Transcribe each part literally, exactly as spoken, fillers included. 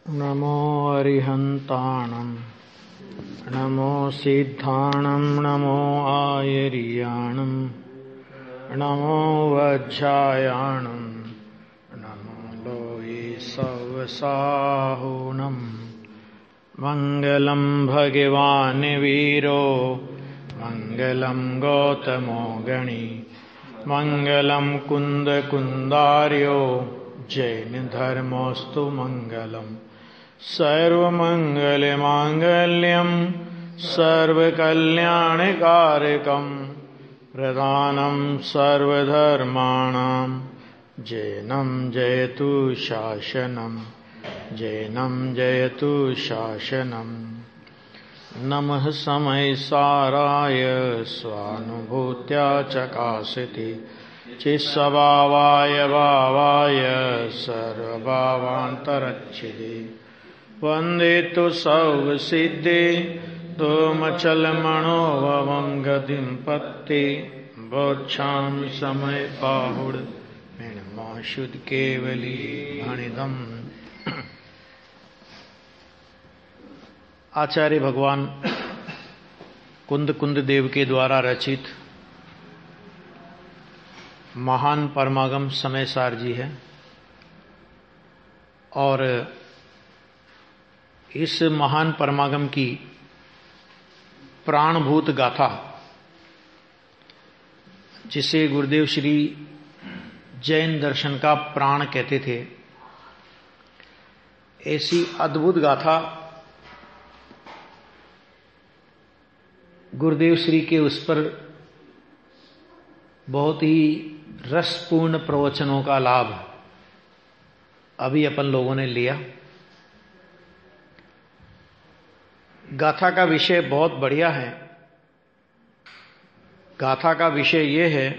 नमो अरिहन्ताणं नमो सिद्धाणं नमो आयर्याणं नमो वज्रायाणं नमो लोये सवसाहुनं मङ्गलं भगवान् वीरो मङ्गलं गौतमो गणी मङ्गलं कुन्दकुन्दार्यो जैन धर्मोऽस्तु मङ्गलम् सर्वमङ्गलमाङ्गल्यं सर्वकल्याणकारकं प्रधानं सर्वधर्माणां जैनं जयतु शासनं जैनं जयतु शासनं नमः समयसाराय स्वानुभूत्या चकासति चित्स्वभावाय भावाय सर्वभावान्तरच्छिदे वन्दे तु सर्वसिद्धे तोमचलमणोभवं गतिं पत्ते बोच्छामि समय बाहुड मेणमाशुद्ध केवली भणिदम्। आचार्य भगवान कुंद कुंद देव के द्वारा रचित महान परमागम समयसार जी है और इस महान परमागम की प्राणभूत गाथा जिसे गुरुदेव श्री जैन दर्शन का प्राण कहते थे, ऐसी अद्भुत गाथा गुरुदेव श्री के उस पर बहुत ही रसपूर्ण प्रवचनों का लाभ अभी अपन लोगों ने लिया। गाथा का विषय बहुत बढ़िया है। गाथा का विषय यह है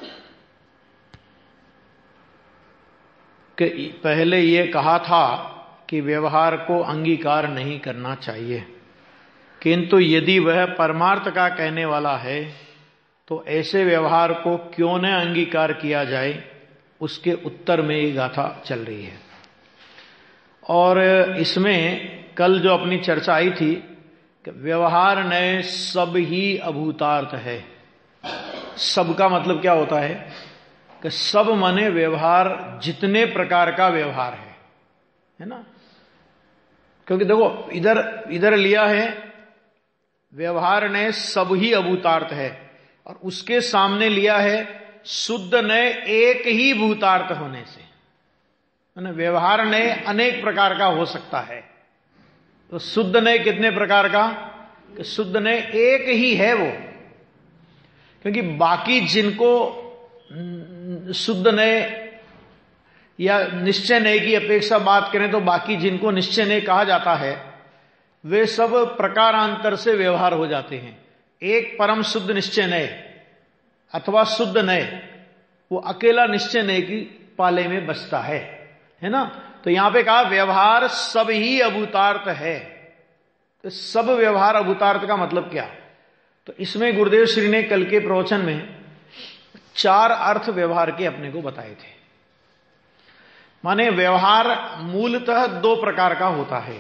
कि पहले यह कहा था कि व्यवहार को अंगीकार नहीं करना चाहिए, किंतु यदि वह परमार्थ का कहने वाला है तो ऐसे व्यवहार को क्यों न अंगीकार किया जाए, उसके उत्तर में ये गाथा चल रही है। और इसमें कल जो अपनी चर्चा आई थी कि व्यवहार ने सब ही अभूतार्थ है। सब का मतलब क्या होता है कि सब माने व्यवहार, जितने प्रकार का व्यवहार है, है ना। क्योंकि देखो इधर इधर लिया है व्यवहार ने सब ही अभूतार्थ है और उसके सामने लिया है शुद्ध ने एक ही भूतार्थ होने से, व्यवहार ने अनेक प्रकार का हो सकता है। तो शुद्ध ने कितने प्रकार का, कि शुद्ध ने एक ही है वो, क्योंकि बाकी जिनको शुद्ध ने या निश्चय ने की अपेक्षा बात करें तो बाकी जिनको निश्चय ने कहा जाता है वे सब प्रकारांतर से व्यवहार हो जाते हैं। एक परम शुद्ध निश्चय नय अथवा शुद्ध नय वो अकेला निश्चय नय की पाले में बसता है, है ना। तो यहां पे कहा व्यवहार सब ही अभूतार्थ है। तो सब व्यवहार अभूतार्थ का मतलब क्या, तो इसमें गुरुदेव श्री ने कल के प्रवचन में चार अर्थ व्यवहार के अपने को बताए थे। माने व्यवहार मूलतः दो प्रकार का होता है।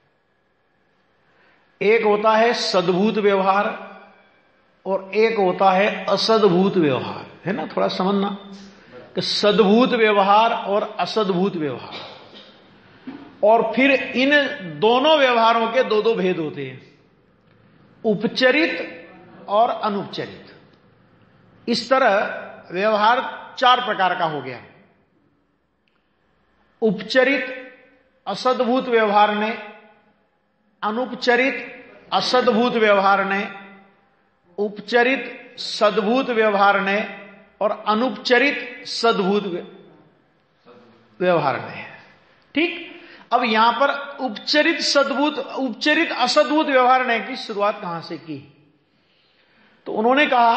एक होता है सद्भूत व्यवहार और एक होता है असद्भूत व्यवहार, है ना। थोड़ा समझना कि सद्भूत व्यवहार और असद्भूत व्यवहार, और फिर इन दोनों व्यवहारों के दो दो भेद होते हैं, उपचरित और अनुपचरित। इस तरह व्यवहार चार प्रकार का हो गया। उपचरित असद्भूत व्यवहार ने, अनुपचरित असद्भूत व्यवहार ने, उपचरित सद्भूत व्यवहार ने और अनुपचरित सद्भूत व्यवहार ने। ठीक। अब यहां पर उपचरित सद्भूत उपचरित असद्भूत व्यवहार ने की शुरुआत कहां से की, तो उन्होंने कहा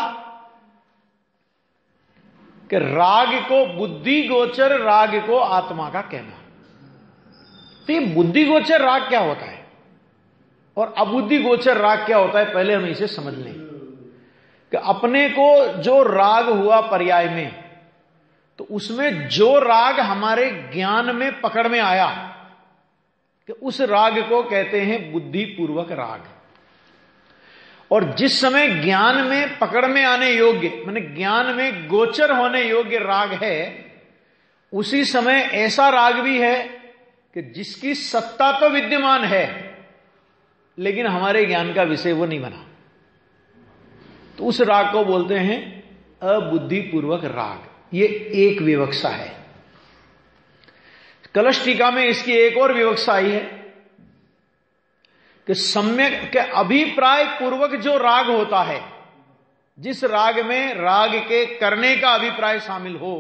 कि राग को बुद्धि गोचर, राग को आत्मा का कहना। तो ये बुद्धि गोचर राग क्या होता है और अबुद्धि गोचर राग क्या होता है, पहले हम इसे समझ लें कि अपने को जो राग हुआ पर्याय में, तो उसमें जो राग हमारे ज्ञान में पकड़ में आया कि उस राग को कहते हैं बुद्धि पूर्वक राग। और जिस समय ज्ञान में पकड़ में आने योग्य, माने ज्ञान में गोचर होने योग्य राग है, उसी समय ऐसा राग भी है कि जिसकी सत्ता तो विद्यमान है लेकिन हमारे ज्ञान का विषय वो नहीं बना, तो उस राग को बोलते हैं अबुद्धिपूर्वक राग। ये एक विवक्षा है। कलश टीका में इसकी एक और विवक्षा आई है कि सम्यक के अभिप्राय पूर्वक जो राग होता है, जिस राग में राग के करने का अभिप्राय शामिल हो,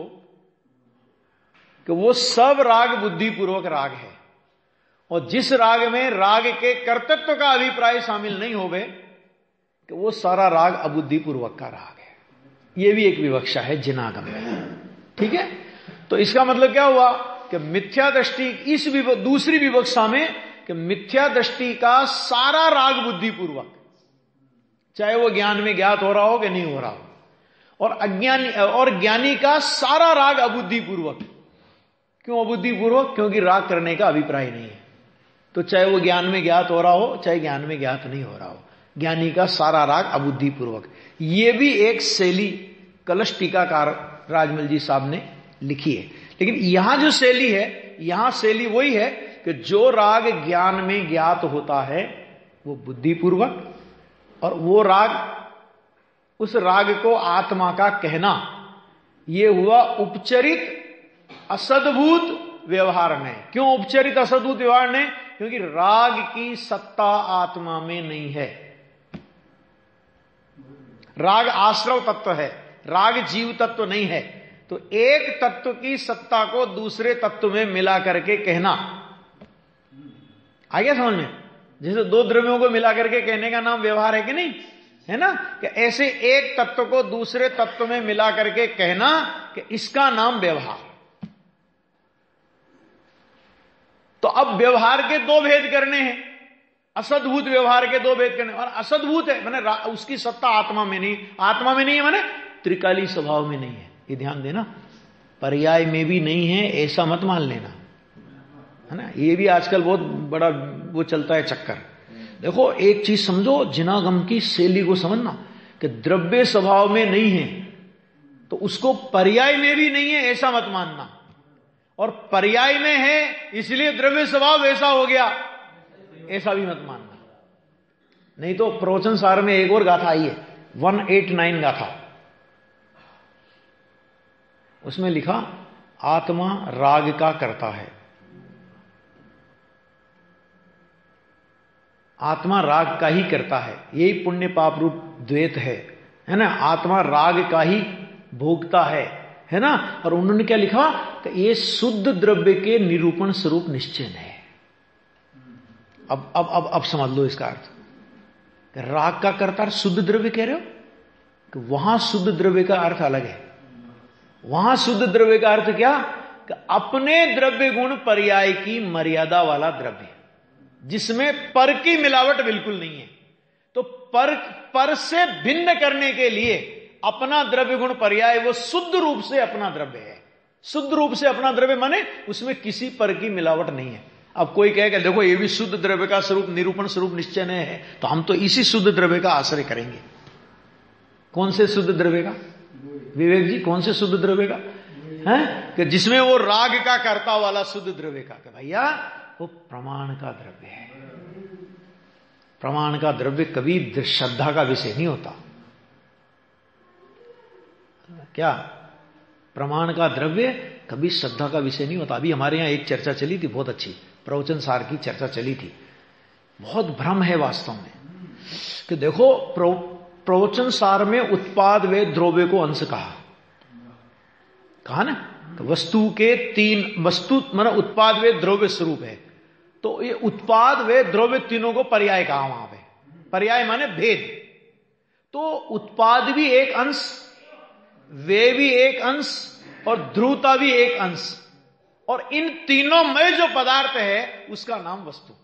कि वो सब राग बुद्धिपूर्वक राग है। और जिस राग में राग के कर्तृत्व का अभिप्राय शामिल नहीं होवे, कि वो सारा राग अबुद्धिपूर्वक का राग है। ये भी एक विवक्षा है जिनागम में। ठीक है, तो इसका मतलब क्या हुआ कि मिथ्या दृष्टि, इस विव, दूसरी विवक्षा में कि मिथ्या दृष्टि का सारा राग बुद्धिपूर्वक, चाहे वो ज्ञान में ज्ञात हो रहा हो कि नहीं हो रहा हो, और अज्ञानी और ज्ञानी का सारा राग अबुद्धिपूर्वक। क्यों अबुद्धिपूर्वक? क्योंकि राग करने का अभिप्राय नहीं है। तो चाहे वो ज्ञान में ज्ञात हो रहा हो, चाहे ज्ञान में ज्ञात नहीं हो रहा हो, ज्ञानी का सारा राग अबुद्धिपूर्वक। ये भी एक शैली कलश टीकाकार राजमल जी साहब ने लिखी है। लेकिन यहां जो शैली है, यहां शैली वही है कि जो राग ज्ञान में ज्ञात होता है वो बुद्धिपूर्वक, और वो राग, उस राग को आत्मा का कहना, ये हुआ उपचरित असद्भूत व्यवहार में। क्यों उपचरित असद्भूत व्यवहार ने? क्योंकि राग की सत्ता आत्मा में नहीं है। राग आश्रव तत्व है, राग जीव तत्व नहीं है। तो एक तत्व की सत्ता को दूसरे तत्व में मिला करके कहना, आ गया समझ में? जैसे दो द्रव्यों को मिला करके कहने का नाम व्यवहार है कि नहीं, है ना? कि ऐसे एक तत्व को दूसरे तत्व में मिला करके कहना कि इसका नाम व्यवहार। तो अब व्यवहार के दो भेद करने हैं, असद्भूत व्यवहार के दो भेद करने। और असद्भूत है माने उसकी सत्ता आत्मा में नहीं, आत्मा में नहीं है माने त्रिकाली स्वभाव में नहीं है। ये ध्यान देना, पर्याय में भी नहीं है ऐसा मत मान लेना, है ना? ये भी आजकल बहुत बड़ा वो चलता है चक्कर। देखो एक चीज समझो, जिनागम की शैली को समझना कि द्रव्य स्वभाव में नहीं है तो उसको पर्याय में भी नहीं है ऐसा मत मानना, और पर्याय में है इसलिए द्रव्य स्वभाव वैसा हो गया ऐसा भी मत मानना। नहीं तो प्रवचन सार में एक और गाथा आई है, एक सौ नवासी गाथा, उसमें लिखा आत्मा राग का करता है। आत्मा राग का ही करता है, यही पुण्य पाप रूप द्वैत है, है ना? आत्मा राग का ही भोगता है, है ना? और उन्होंने क्या लिखा कि ये शुद्ध द्रव्य के निरूपण स्वरूप निश्चय है। अब अब अब अब समझ लो इसका अर्थ। राग का कर्ता शुद्ध द्रव्य कह रहे हो कि वहां शुद्ध द्रव्य का अर्थ अलग है। वहां शुद्ध द्रव्य का अर्थ क्या? कि अपने द्रव्य गुण पर्याय की मर्यादा वाला द्रव्य, जिसमें पर की मिलावट बिल्कुल नहीं है। तो पर पर से भिन्न करने के लिए अपना द्रव्य गुण पर्याय वो शुद्ध रूप से अपना द्रव्य है। शुद्ध रूप से अपना द्रव्य माने उसमें किसी पर की मिलावट नहीं है। अब कोई कहेगा देखो ये भी शुद्ध द्रव्य का स्वरूप निरूपण स्वरूप निश्चय है, तो हम तो इसी शुद्ध द्रव्य का आश्रय करेंगे। कौन से शुद्ध द्रव्य का? विवेक जी, कौन से शुद्ध द्रव्य का है? कि जिसमें वो राग का कर्ता वाला शुद्ध द्रव्य का। कि भैया वो प्रमाण का द्रव्य है। प्रमाण का द्रव्य कभी श्रद्धा का विषय नहीं होता। क्या? प्रमाण का द्रव्य कभी श्रद्धा का विषय नहीं होता। अभी हमारे यहां एक चर्चा चली थी बहुत अच्छी, प्रवचन सार की चर्चा चली थी। बहुत भ्रम है वास्तव में कि देखो प्रवचन सार में उत्पाद व द्रव्य को अंश कहा कहा ना, तो वस्तु के तीन वस्तु माना उत्पाद व द्रव्य स्वरूप है। तो ये उत्पाद व द्रव्य तीनों को पर्याय कहा वहां पे। पर्याय माने भेद। तो उत्पाद भी एक अंश, वे भी एक अंश, और ध्रुवता भी एक अंश, और इन तीनों में जो पदार्थ है उसका नाम वस्तु।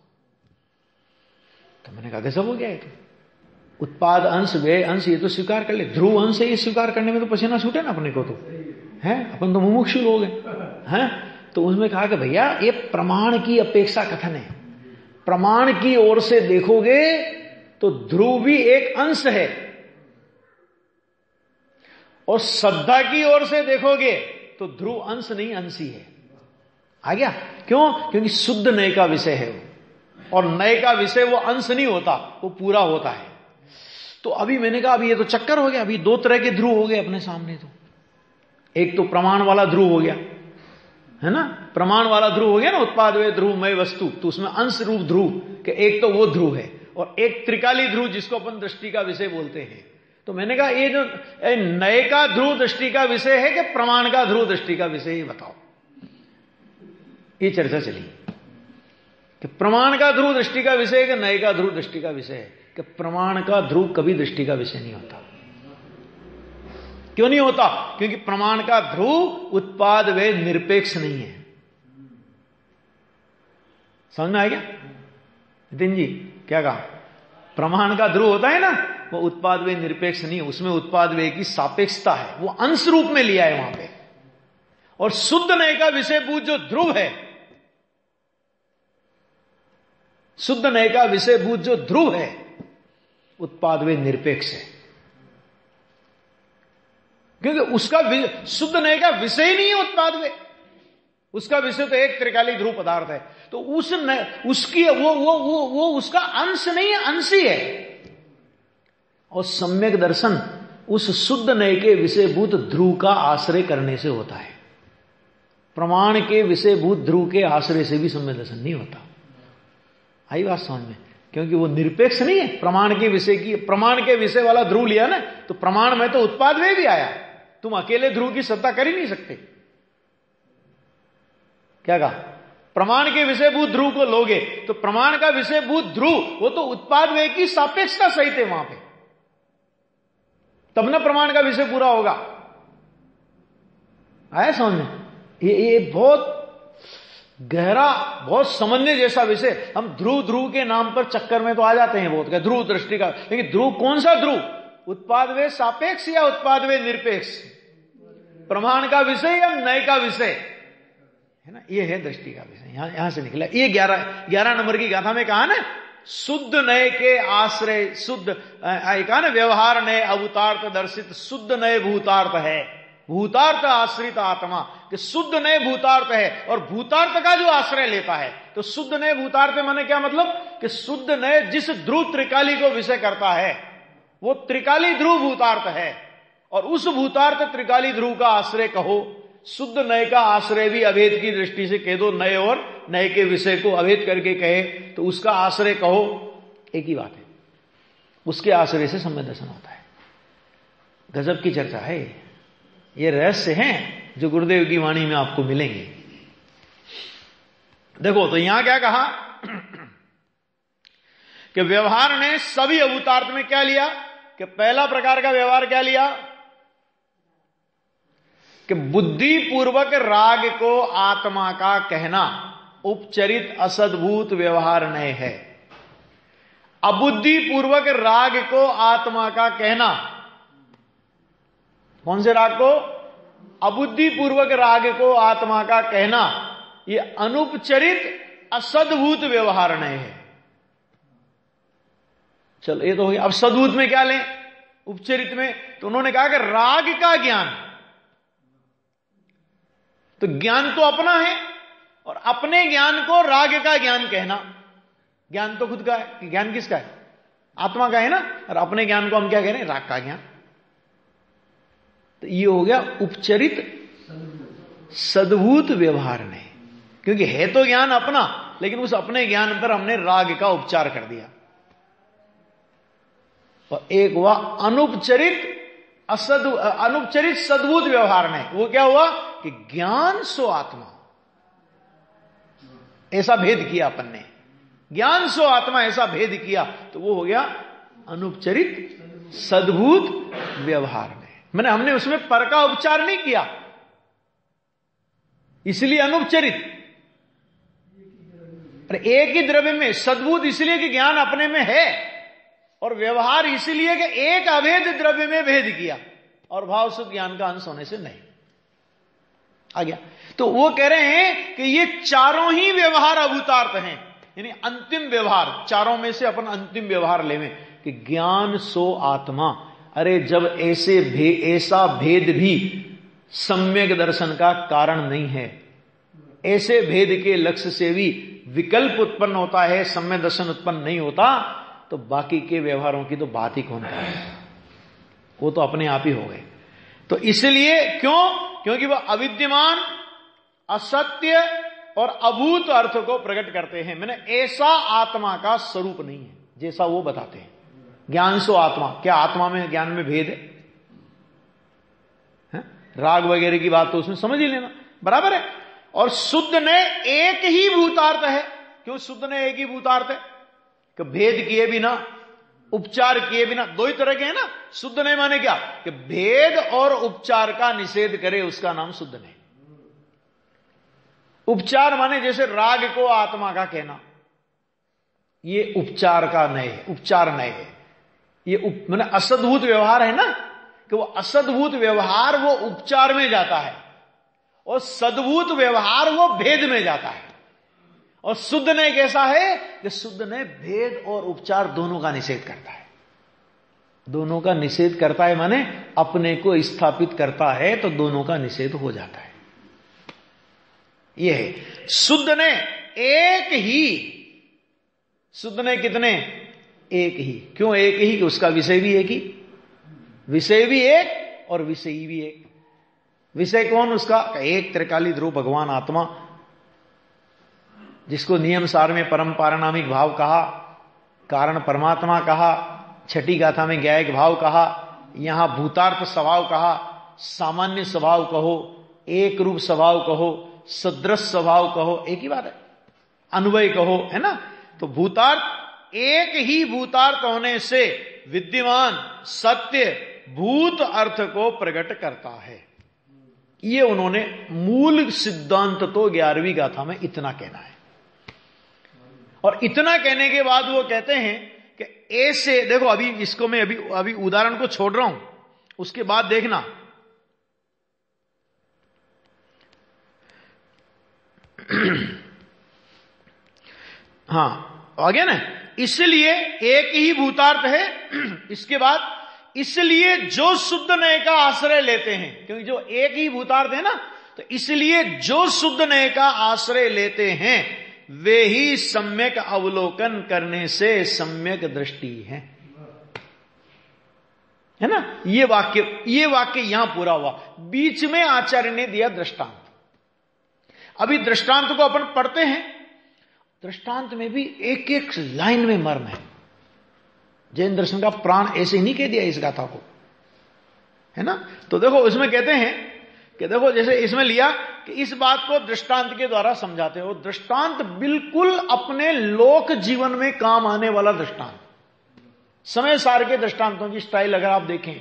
तो मैंने कहा कैसा हो गया है? तो उत्पाद अंश वे अंश ये तो स्वीकार कर ले, ध्रुव अंश है ये स्वीकार करने में तो पसीना छूटे ना अपने को, तो है अपन तो मुमुक्षु लोग हैं। हैं तो उसमें कहा कि भैया ये प्रमाण की अपेक्षा कथन है। प्रमाण की ओर से देखोगे तो ध्रुव भी एक अंश है, और श्रद्धा की ओर से देखोगे तो ध्रुव अंश नहीं अंशी है। आ गया? क्यों? क्योंकि शुद्ध नय का विषय है वो, और नय का विषय वो अंश नहीं होता, वो पूरा होता है। तो अभी मैंने कहा अभी ये तो चक्कर हो गया, अभी दो तरह के ध्रुव हो गए अपने सामने। तो एक तो प्रमाण वाला ध्रुव हो गया, है ना, प्रमाण वाला ध्रुव हो गया ना, उत्पाद वे ध्रुव मय वस्तु, तो उसमें अंश रूप ध्रुव के एक तो वो ध्रुव है, और एक त्रिकाली ध्रुव जिसको अपन दृष्टि का विषय बोलते हैं। तो मैंने कहा ये जो नए का ध्रुव दृष्टि का विषय है कि प्रमाण का ध्रुव दृष्टि का विषय, ये बताओ। ये चर्चा चली कि प्रमाण का ध्रुव दृष्टि का विषय है कि नए का ध्रुव दृष्टि का विषय है। कि प्रमाण का ध्रुव कभी दृष्टि का विषय नहीं होता। क्यों नहीं होता? क्योंकि प्रमाण का ध्रुव उत्पाद वे निरपेक्ष नहीं है। समझ में आ गया नितिन जी? क्या कहा? प्रमाण का ध्रुव होता है ना, वो उत्पाद वे निरपेक्ष नहीं है, उसमें उत्पाद वे की सापेक्षता है, वो अंश रूप में लिया है वहां पे। और शुद्ध नय का विषयभूत जो ध्रुव है, शुद्ध नय का विषयभूत जो ध्रुव है, उत्पाद वे निरपेक्ष है, क्योंकि उसका शुद्ध नय का विषय ही नहीं है उत्पाद वे, उसका विषय तो एक त्रिकाली ध्रुव पदार्थ है। तो उस नय, उसकी वो वो वो वो उसका अंश नहीं है, अंशी है। और सम्यक दर्शन उस शुद्ध नय के विषयभूत ध्रुव का आश्रय करने से होता है। प्रमाण के विषयभूत ध्रुव के आश्रय से भी सम्यक दर्शन नहीं होता। आई बात समझ में? क्योंकि वो निरपेक्ष नहीं है। प्रमाण के विषय की, प्रमाण के विषय वाला ध्रुव लिया ना, तो प्रमाण में तो उत्पाद वे भी आया, तुम अकेले ध्रुव की सत्ता कर ही नहीं सकते। क्या कहा? प्रमाण के विषयभूत ध्रुव को लोगे तो प्रमाण का विषयभूत ध्रुव वो तो उत्पाद वे की सापेक्षता सहित है वहां पे, तब ना प्रमाण का विषय पूरा होगा। आया समझ में? ये ये बहुत गहरा, बहुत समझने जैसा विषय। हम ध्रुव ध्रुव के नाम पर चक्कर में तो आ जाते हैं बहुत, क्या ध्रुव दृष्टि का, लेकिन ध्रुव कौन सा ध्रुव? उत्पाद वे सापेक्ष या उत्पाद वे निरपेक्ष? प्रमाण का विषय या नय का विषय, है ना? ये है दृष्टि का विषय। यहां यहां से निकला ये ग्यारह ग्यारह नंबर की गाथा में कहा ना, शुद्ध नय के आश्रय, शुद्ध कहा ना, व्यवहार नय अभूतार्थ दर्शित शुद्ध नय भूतार्थ है। भूतार्थ आश्रित आत्मा, कि शुद्ध नय भूतार्थ है, और भूतार्थ का जो आश्रय लेता है, तो शुद्ध नय भूतार्थ माने क्या मतलब? कि शुद्ध नय जिस ध्रुव त्रिकाली को विषय करता है, वो त्रिकाली ध्रुव भूतार्थ है, और उस भूतार्थ त्रिकाली ध्रुव का आश्रय कहो। शुद्ध नय का आश्रय भी अभेद की दृष्टि से कह दो, नय और नय के विषय को अभेद करके कहे तो उसका आश्रय कहो, एक ही बात है। उसके आश्रय से सम्यक दर्शन होता है। गजब की चर्चा है। ये रहस्य हैं जो गुरुदेव की वाणी में आपको मिलेंगे। देखो तो यहां क्या कहा कि व्यवहार ने सभी अभूतार्थ में क्या लिया? कि पहला प्रकार का व्यवहार क्या लिया? कि बुद्धि पूर्वक राग को आत्मा का कहना उपचरित असद्भूत व्यवहार नय है। अबुद्धि पूर्वक राग को आत्मा का कहना, कौन से राग को? अबुद्धि पूर्वक राग को आत्मा का कहना, यह अनुपचरित असद्भूत व्यवहार नय है। चलो ये तो हो गया। अब सद्भूत में क्या लें? उपचरित में तो उन्होंने कहा कि राग का ज्ञान, तो ज्ञान तो अपना है, और अपने ज्ञान को राग का ज्ञान कहना। ज्ञान तो खुद का है, ज्ञान किसका है? आत्मा का है ना, और अपने ज्ञान को हम क्या कह रहे हैं? राग का ज्ञान। तो ये हो गया उपचरित सद्भूत व्यवहार ने, क्योंकि है तो ज्ञान अपना, लेकिन उस अपने ज्ञान पर हमने राग का उपचार कर दिया। और एक हुआ अनुपचरित असद अनुपचरित सद्भूत व्यवहार ने, वो क्या हुआ कि ज्ञान सो आत्मा, ऐसा भेद किया अपन ने, ज्ञान सो आत्मा ऐसा भेद किया, तो वो हो गया अनुपचरित सद्भूत व्यवहार में। मैंने हमने उसमें पर का उपचार नहीं किया, इसलिए अनुपचरित। एक ही द्रव्य में सद्भूत इसलिए कि ज्ञान अपने में है, और व्यवहार इसलिए कि एक अभेद द्रव्य में भेद किया, और भाव शुद्ध ज्ञान का अंश होने से नहीं आ गया। तो वो कह रहे हैं कि ये चारों ही व्यवहार अभूतार्थ हैं, यानी अंतिम व्यवहार, चारों में से अपन अंतिम व्यवहार लेवें कि ज्ञान सो आत्मा। अरे जब ऐसे भे, ऐसा भेद भी सम्यक दर्शन का कारण नहीं है, ऐसे भेद के लक्ष्य से भी विकल्प उत्पन्न होता है, सम्यक दर्शन उत्पन्न नहीं होता, तो बाकी के व्यवहारों की तो बात ही कौन करे, वो तो अपने आप ही हो गए। तो इसलिए क्यों? क्योंकि वह अविद्यमान, असत्य और अभूत अर्थ को प्रकट करते हैं। मैंने ऐसा आत्मा का स्वरूप नहीं है जैसा वो बताते हैं। ज्ञान सो आत्मा, क्या आत्मा में ज्ञान में भेद है? है? राग वगैरह की बात तो उसमें समझ ही लेना, बराबर है। और शुद्ध ने एक ही भूतार्थ है। क्यों शुद्ध ने एक ही भूतार्थ है? कि भेद किए बिना, उपचार किए बिना, दो ही तरह के हैं ना। शुद्ध ने माने क्या? कि भेद और उपचार का निषेध करे, उसका नाम शुद्ध ने। उपचार माने जैसे राग को आत्मा का कहना, ये उपचार का नय है, उपचार नय है। ये उप, माने असद्भूत व्यवहार है ना, कि वो असद्भूत व्यवहार वो उपचार में जाता है, और सद्भूत व्यवहार वो भेद में जाता है। और शुद्ध ने कैसा है? कि शुद्ध ने भेद और उपचार दोनों का निषेध करता है। दोनों का निषेध करता है माने अपने को स्थापित करता है, तो दोनों का निषेध हो जाता है। यह है शुद्ध ने एक ही। शुद्ध ने कितने? एक ही। क्यों एक ही? कि उसका विषय भी एक ही, विषय भी एक और विषयी भी एक। विषय कौन उसका? एक त्रिकाली ध्रुव भगवान आत्मा, जिसको नियम सार में परम पारनामिक भाव कहा, कारण परमात्मा कहा, छठी गाथा में ज्ञायक भाव कहा, यहां भूतार्थ स्वभाव कहा, सामान्य स्वभाव कहो, एक रूप स्वभाव कहो, सदृश स्वभाव कहो, एक ही बात है, अन्वय कहो, है ना। तो भूतार्थ एक ही भूतार्थ होने से विद्यमान सत्य भूत अर्थ को प्रकट करता है। ये उन्होंने मूल सिद्धांत तो ग्यारहवीं गाथा में इतना कहना है। और इतना कहने के बाद वो कहते हैं कि ऐसे देखो, अभी इसको मैं अभी अभी उदाहरण को छोड़ रहा हूं, उसके बाद देखना। हां आ गया ना। इसलिए एक ही भूतार्थ है। इसके बाद इसलिए जो शुद्ध नय का आश्रय लेते हैं, क्योंकि जो एक ही भूतार्थ है ना, तो इसलिए जो शुद्ध नय का आश्रय लेते हैं वे ही सम्यक अवलोकन करने से सम्यक दृष्टि है, है ना। ये वाक्य ये वाक्य यहां पूरा हुआ। बीच में आचार्य ने दिया दृष्टांत। अभी दृष्टांत को अपन पढ़ते हैं। दृष्टांत में भी एक एक लाइन में मर्म है। जैन दर्शन का प्राण ऐसे ही नहीं कह दिया इस गाथा को, है ना। तो देखो इसमें कहते हैं कि देखो जैसे इसमें लिया कि इस बात को दृष्टांत के द्वारा समझाते हो। दृष्टांत बिल्कुल अपने लोक जीवन में काम आने वाला दृष्टांत। समय सार के दृष्टांतों की स्टाइल अगर आप देखें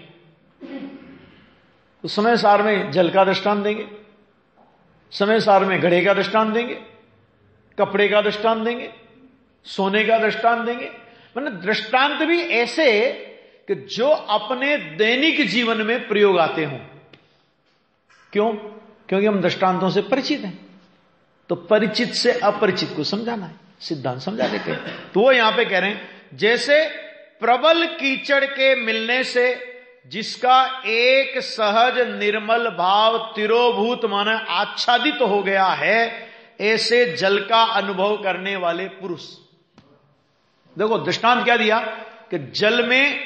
तो समय सार में जल का दृष्टांत देंगे, समय सार में घड़े का दृष्टांत देंगे, कपड़े का दृष्टांत देंगे, सोने का दृष्टांत देंगे। मतलब दृष्टांत भी ऐसे कि जो अपने दैनिक जीवन में प्रयोग आते हों। क्यों? क्योंकि हम दृष्टांतों से परिचित हैं, तो परिचित से अपरिचित को समझाना है, सिद्धांत समझा देते हैं। तो वो यहां पे कह रहे हैं जैसे प्रबल कीचड़ के मिलने से जिसका एक सहज निर्मल भाव तिरोभूत माने आच्छादित हो गया है, ऐसे जल का अनुभव करने वाले पुरुष। देखो दृष्टांत क्या दिया कि जल में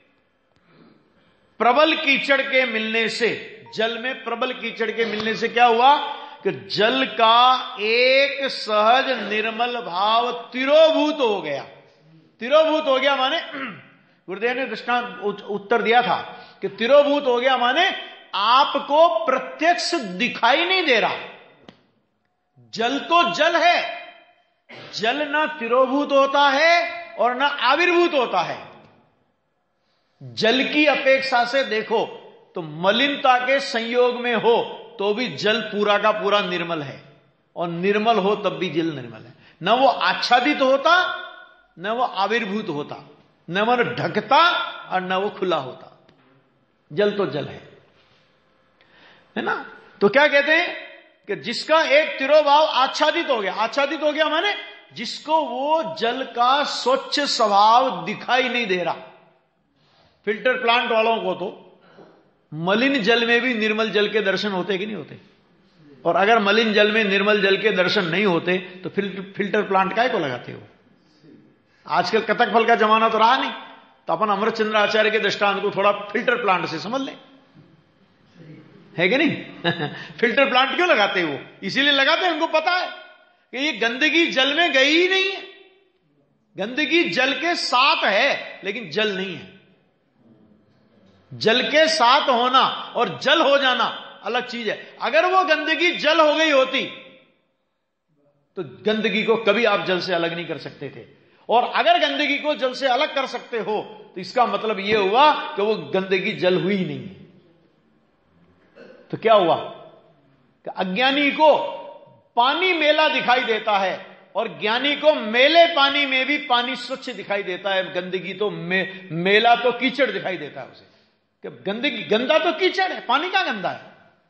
प्रबल कीचड़ के मिलने से, जल में प्रबल कीचड़ के मिलने से क्या हुआ कि जल का एक सहज निर्मल भाव तिरोभूत हो गया। तिरोभूत हो गया माने गुरुदेव ने दृष्टांत उत्तर दिया था कि तिरोभूत हो गया माने आपको प्रत्यक्ष दिखाई नहीं दे रहा। जल तो जल है, जल ना तिरोभूत होता है और ना आविर्भूत होता है। जल की अपेक्षा से देखो तो मलिनता के संयोग में हो तो भी जल पूरा का पूरा निर्मल है, और निर्मल हो तब भी जल निर्मल है। न वो आच्छादित होता, न वो आविर्भूत होता, न वो ढकता और न वो खुला होता। जल तो जल है, है ना। तो क्या कहते हैं कि जिसका एक तिरोभाव आच्छादित हो गया। आच्छादित हो गया माने जिसको वो जल का स्वच्छ स्वभाव दिखाई नहीं दे रहा। फिल्टर प्लांट वालों को तो मलिन जल में भी निर्मल जल के दर्शन होते कि नहीं होते? और अगर मलिन जल में निर्मल जल के दर्शन नहीं होते तो फिल्टर फिल्टर प्लांट काहे को लगाते हो? आजकल कतक फल का जमाना तो रहा नहीं, तो अपन अमरचंद्र आचार्य के दृष्टांत को थोड़ा फिल्टर प्लांट से समझ लें, है कि नहीं? फिल्टर प्लांट क्यों लगाते हैं वो? इसीलिए लगाते हैं, उनको पता है कि ये गंदगी जल में गई ही नहीं है। गंदगी जल के साथ है लेकिन जल नहीं है। जल के साथ होना और जल हो जाना अलग चीज है। अगर वो गंदगी जल हो गई होती तो गंदगी को कभी आप जल से अलग नहीं कर सकते थे, और अगर गंदगी को जल से अलग कर सकते हो तो इसका मतलब यह हुआ कि वो गंदगी जल हुई ही नहीं। तो क्या हुआ कि अज्ञानी को पानी मेला दिखाई देता है और ज्ञानी को मेले पानी में भी पानी स्वच्छ दिखाई देता है। गंदगी तो मे, मेला तो कीचड़ दिखाई देता है उसे, कि गंदगी गंदा तो कीचड़ है, पानी का गंदा है।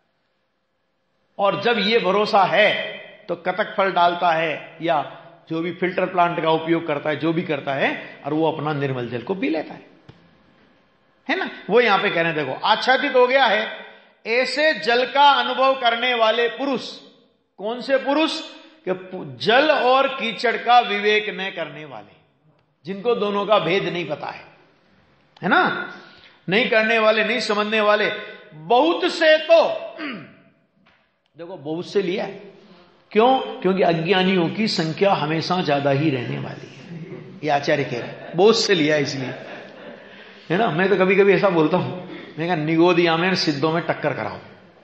और जब ये भरोसा है तो कतक फल डालता है या जो भी फिल्टर प्लांट का उपयोग करता है, जो भी करता है, और वो अपना निर्मल जल को पी लेता है, है ना? वो यहां पे कहने देखो, आच्छादित हो गया है ऐसे जल का अनुभव करने वाले पुरुष। कौन से पुरुष? कि जल और कीचड़ का विवेक न करने वाले, जिनको दोनों का भेद नहीं पता है, है ना? नहीं करने वाले, नहीं समझने वाले। बहुत से तो देखो, बहुत से लिया है, क्यों? क्योंकि अज्ञानियों की संख्या हमेशा ज्यादा ही रहने वाली है, ये आचार्य कह रहे हैं। बहुत से लिया है इसलिए, है ना? मैं तो कभी कभी ऐसा बोलता हूं, मैं कहा निगोदिया में सिद्धों में टक्कर कराओ।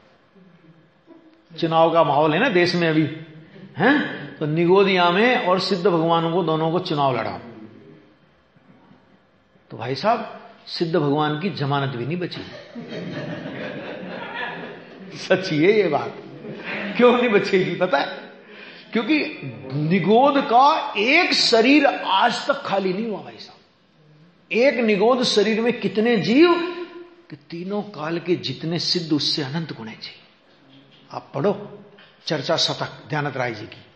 चुनाव का माहौल है ना देश में अभी, हैं? तो निगोदिया में और सिद्ध भगवानों को, दोनों को चुनाव लड़ाओ। तो भाई साहब, सिद्ध भगवान की जमानत भी नहीं बची। सच्ची है ये बात। क्यों नहीं बचेगी पता है? क्योंकि निगोद का एक शरीर आज तक खाली नहीं हुआ भाई साहब। एक निगोद शरीर में कितने जीव कि तीनों काल के जितने सिद्ध उससे अनंत गुणे जी। आप पढ़ो चर्चा शतक ध्यानत राय जी की।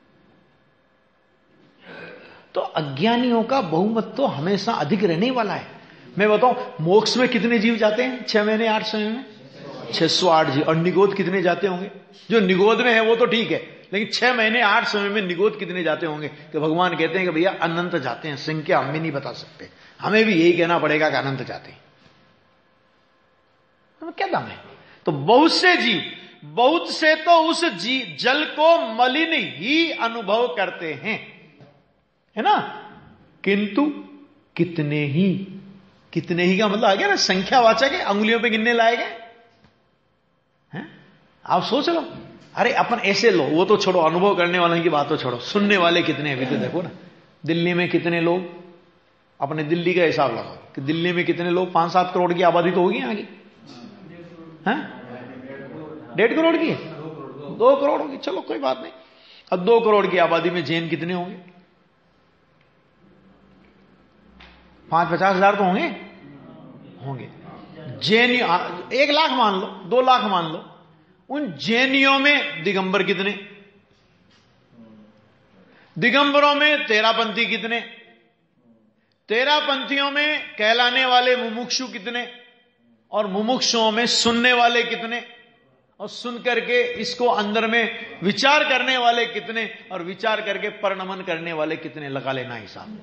तो अज्ञानियों का बहुमत तो हमेशा अधिक रहने वाला है। मैं बताऊं, मोक्ष में कितने जीव जाते हैं? छह महीने आठ समय में छह सौ आठ जीव। और निगोद कितने जाते होंगे? जो निगोद में है वो तो ठीक है, लेकिन छह महीने आठ समय में निगोद कितने जाते होंगे? कि भगवान कहते हैं कि भैया अनंत जाते हैं, संख्या हमें नहीं बता सकते, हमें भी यही कहना पड़ेगा कि अनंत जाते हैं। तो क्या दाम है? तो बहुत से जीव, बहुत से तो उस जी जल को मलिन ही अनुभव करते हैं, है ना? किंतु कितने ही, कितने ही का मतलब आ गया ना, संख्यावाचक है, अंगुलियों पे गिनने लायक है। हैं? आप सोच लो, अरे अपन ऐसे लो, वो तो छोड़ो, अनुभव करने वालों की बात तो छोड़ो, सुनने वाले कितने अभी तो देखो ना। दिल्ली में कितने लोग, अपने दिल्ली का हिसाब लगाओ कि दिल्ली में कितने लोग, पांच सात करोड़ की आबादी तो होगी आगे, हैं? डेढ़ करोड़ की है, दो करोड़ होगी, चलो कोई बात नहीं। अब दो करोड़ की आबादी में जैन कितने होंगे? पांच पचास हजार तो होंगे होंगे जैन एक लाख मान लो, दो लाख मान लो। उन जैनियों में दिगंबर कितने? दिगंबरों में तेरापंथी कितने? तेरापंथियों में कहलाने वाले मुमुक्षु कितने? और मुमुक्षुओं में सुनने वाले कितने? और सुन करके इसको अंदर में विचार करने वाले कितने? और विचार करके परिणमन करने वाले कितने? लगा लेना हिसाब।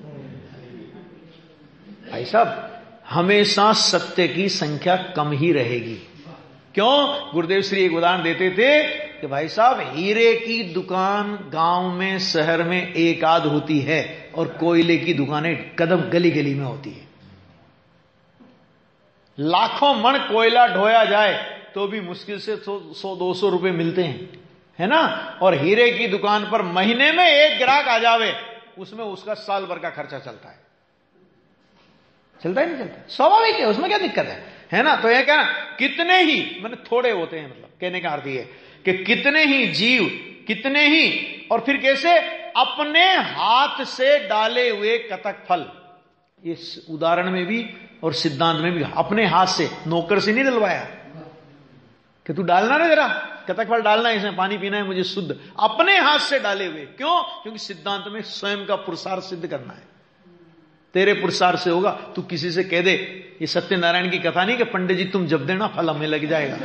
भाई साहब, हमेशा सत्य की संख्या कम ही रहेगी। क्यों? गुरुदेव श्री एक उदाहरण देते थे कि भाई साहब, हीरे की दुकान गांव में, शहर में एक आध होती है, और कोयले की दुकानें कदम गली गली में होती है। लाखों मन कोयला ढोया जाए तो भी मुश्किल से सौ दो सौ रुपए मिलते हैं, है ना? और हीरे की दुकान पर महीने में एक ग्राहक आ जावे, उसमें उसका साल भर का खर्चा चलता है। चलता ही नहीं चलता, स्वाभाविक है, उसमें क्या दिक्कत है, है ना? तो यह क्या, कितने ही, मैंने थोड़े होते हैं, मतलब कहने का अर्थ यह कि कितने ही जीव, कितने ही, और फिर कैसे? अपने हाथ से डाले हुए कतक फल। इस उदाहरण में भी और सिद्धांत में भी अपने हाथ से, नौकर से नहीं डलवाया कि तू डालना ना जरा, कतक फल डालना है, इसमें पानी पीना है, मुझे शुद्ध अपने हाथ से डाले हुए। क्यों? क्योंकि सिद्धांत में स्वयं का पुरुषार्थ सिद्ध करना है। तेरे पुरुषार्थ से होगा। तू किसी से कह दे, ये सत्यनारायण की कथा नहीं कि पंडित जी तुम जब देना फल हमें लग जाएगा।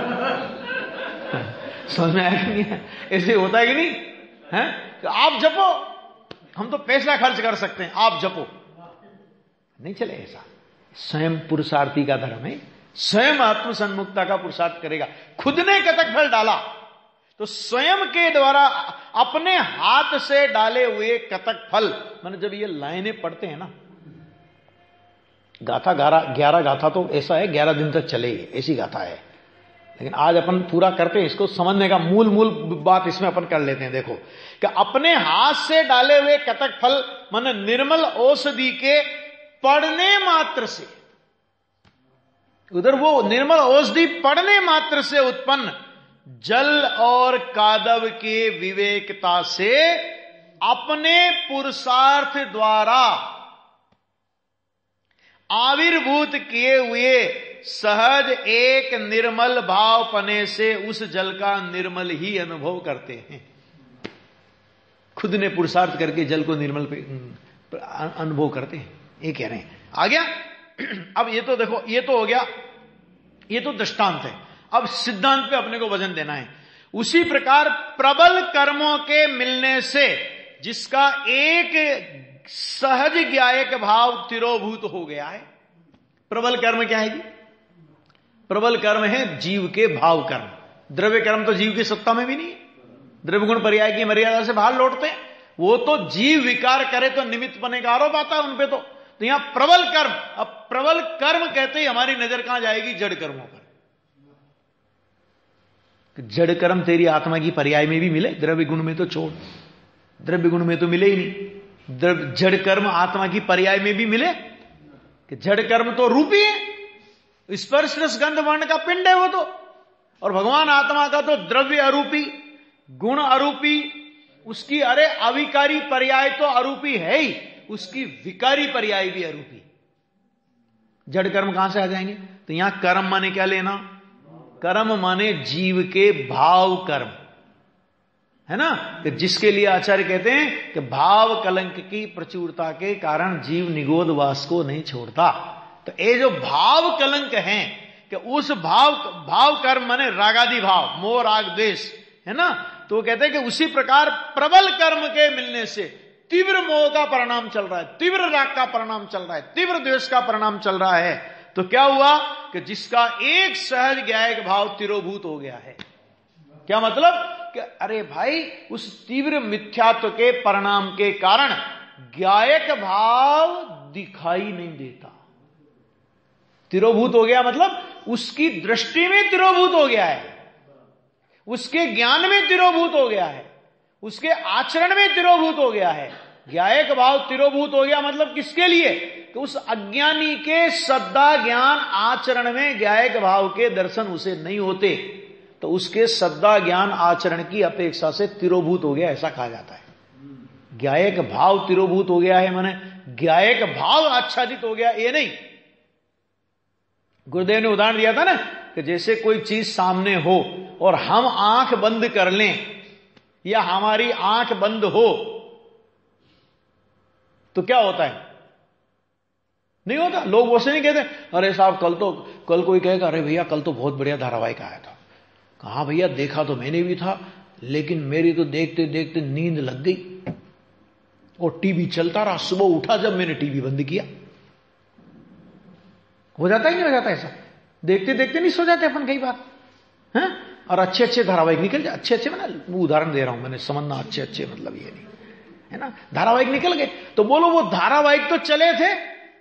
समझ में आया कि नहीं? ऐसे होता है कि नहीं है? तो आप जपो, हम तो पैसा खर्च कर सकते हैं, आप जपो, नहीं चले ऐसा। स्वयं पुरुषार्थी का धर्म है, स्वयं आत्मसन्मुखता का पुरुषार्थ करेगा। खुद ने कतक फल डाला तो स्वयं के द्वारा अपने हाथ से डाले हुए कतक फल, मैंने जब ये लाइनें पढ़ते हैं ना, गाथा ग्यारह ग्यारह गाथा तो ऐसा है ग्यारह दिन तक चलेगी, ऐसी गाथा है। लेकिन आज अपन पूरा करते हैं इसको, समझने का मूल मूल बात इसमें अपन कर लेते हैं। देखो कि अपने हाथ से डाले हुए कतक फल माने निर्मल औषधि के पड़ने मात्र से, उधर वो निर्मल औषधि पड़ने मात्र से उत्पन्न जल और कादव के विवेकता से अपने पुरुषार्थ द्वारा आविर्भूत किए हुए सहज एक निर्मल भाव पने से उस जल का निर्मल ही अनुभव करते हैं। खुद ने पुरुषार्थ करके जल को निर्मल अनुभव करते हैं, ये कह रहे हैं। आ गया? अब ये तो देखो, ये तो हो गया, ये तो दृष्टांत है। अब सिद्धांत पे अपने को वजन देना है। उसी प्रकार प्रबल कर्मों के मिलने से जिसका एक सहज ज्ञायक भाव तिरोभूत हो गया है। प्रबल कर्म क्या है जी? प्रबल कर्म है जीव के भाव कर्म। द्रव्य कर्म तो जीव की सत्ता में भी नहीं है, द्रव्य गुण पर्याय की मर्यादा से बाहर लौटते हैं। वो तो जीव विकार करे तो निमित्त बने का आरोप आता है उनपे। तो, तो यहां प्रबल कर्म, अब प्रबल कर्म कहते ही हमारी नजर कहां जाएगी? जड़ कर्मों पर। जड़ कर्म तेरी आत्मा की पर्याय में भी मिले, द्रव्य गुण में तो छोड़, द्रव्य गुण में तो मिले ही नहीं। द्रव्य जड़ कर्म आत्मा की पर्याय में भी मिले कि जड़ कर्म तो रूपी है, स्पर्श रस गंध वर्ण का पिंड है वो तो। और भगवान आत्मा का तो द्रव्य अरूपी, गुण अरूपी, उसकी अरे अविकारी पर्याय तो अरूपी है ही, उसकी विकारी पर्याय भी अरूपी। जड़ कर्म कहां से आ जाएंगे? तो यहां कर्म माने क्या लेना? कर्म माने जीव के भाव कर्म, है ना? कि जिसके लिए आचार्य कहते हैं कि भाव कलंक की प्रचुरता के कारण जीव निगोद वास को नहीं छोड़ता। तो ये जो भाव कलंक हैं कि उस भाव भाव कर्म माने रागादि भाव, मोह राग द्वेष, है ना? तो वो कहते हैं कि उसी प्रकार प्रबल कर्म के मिलने से तीव्र मोह का परिणाम चल रहा है, तीव्र राग का परिणाम चल रहा है, तीव्र द्वेष का परिणाम चल रहा है। तो क्या हुआ कि जिसका एक सहज ज्ञायक भाव तिरोभूत हो गया है। क्या मतलब? कि अरे भाई, उस तीव्र मिथ्यात्व के परिणाम के कारण ज्ञायक भाव दिखाई नहीं देता। तिरोभूत हो गया मतलब उसकी दृष्टि में तिरोभूत हो गया है, उसके ज्ञान में तिरोभूत हो गया है, उसके आचरण में तिरोभूत हो गया है। ज्ञायक भाव तिरोभूत हो गया मतलब किसके लिए? कि उस अज्ञानी के श्रद्धा ज्ञान आचरण में ज्ञायक भाव के दर्शन उसे नहीं होते, तो उसके श्रद्धा ज्ञान आचरण की अपेक्षा से तिरोभूत हो गया, ऐसा कहा जाता है। ज्ञायक भाव तिरोभूत हो गया है माने ज्ञायक भाव आच्छादित हो गया, ये नहीं। गुरुदेव ने उदाहरण दिया था ना कि जैसे कोई चीज सामने हो और हम आंख बंद कर लें या हमारी आंख बंद हो तो क्या होता है? नहीं होता। लोग वो से नहीं कहते अरे साहब कल तो कल कोई कहेगा अरे भैया कल तो बहुत बढ़िया धारावाहिक आया था। कहा भैया देखा तो मैंने भी था, लेकिन मेरी तो देखते देखते नींद लग गई और टीवी चलता रहा। सुबह उठा जब मैंने टीवी बंद किया। हो जाता ही नहीं हो जाता ऐसा? देखते देखते नहीं सो जाते अपन कई बार, हैं? और अच्छे अच्छे धारावाहिक निकल जाए, अच्छे अच्छे मैं उदाहरण दे रहा हूं, मैंने समझना अच्छे अच्छे मतलब ये नहीं है ना। धारावाहिक निकल गए तो बोलो वो धारावाहिक तो चले थे,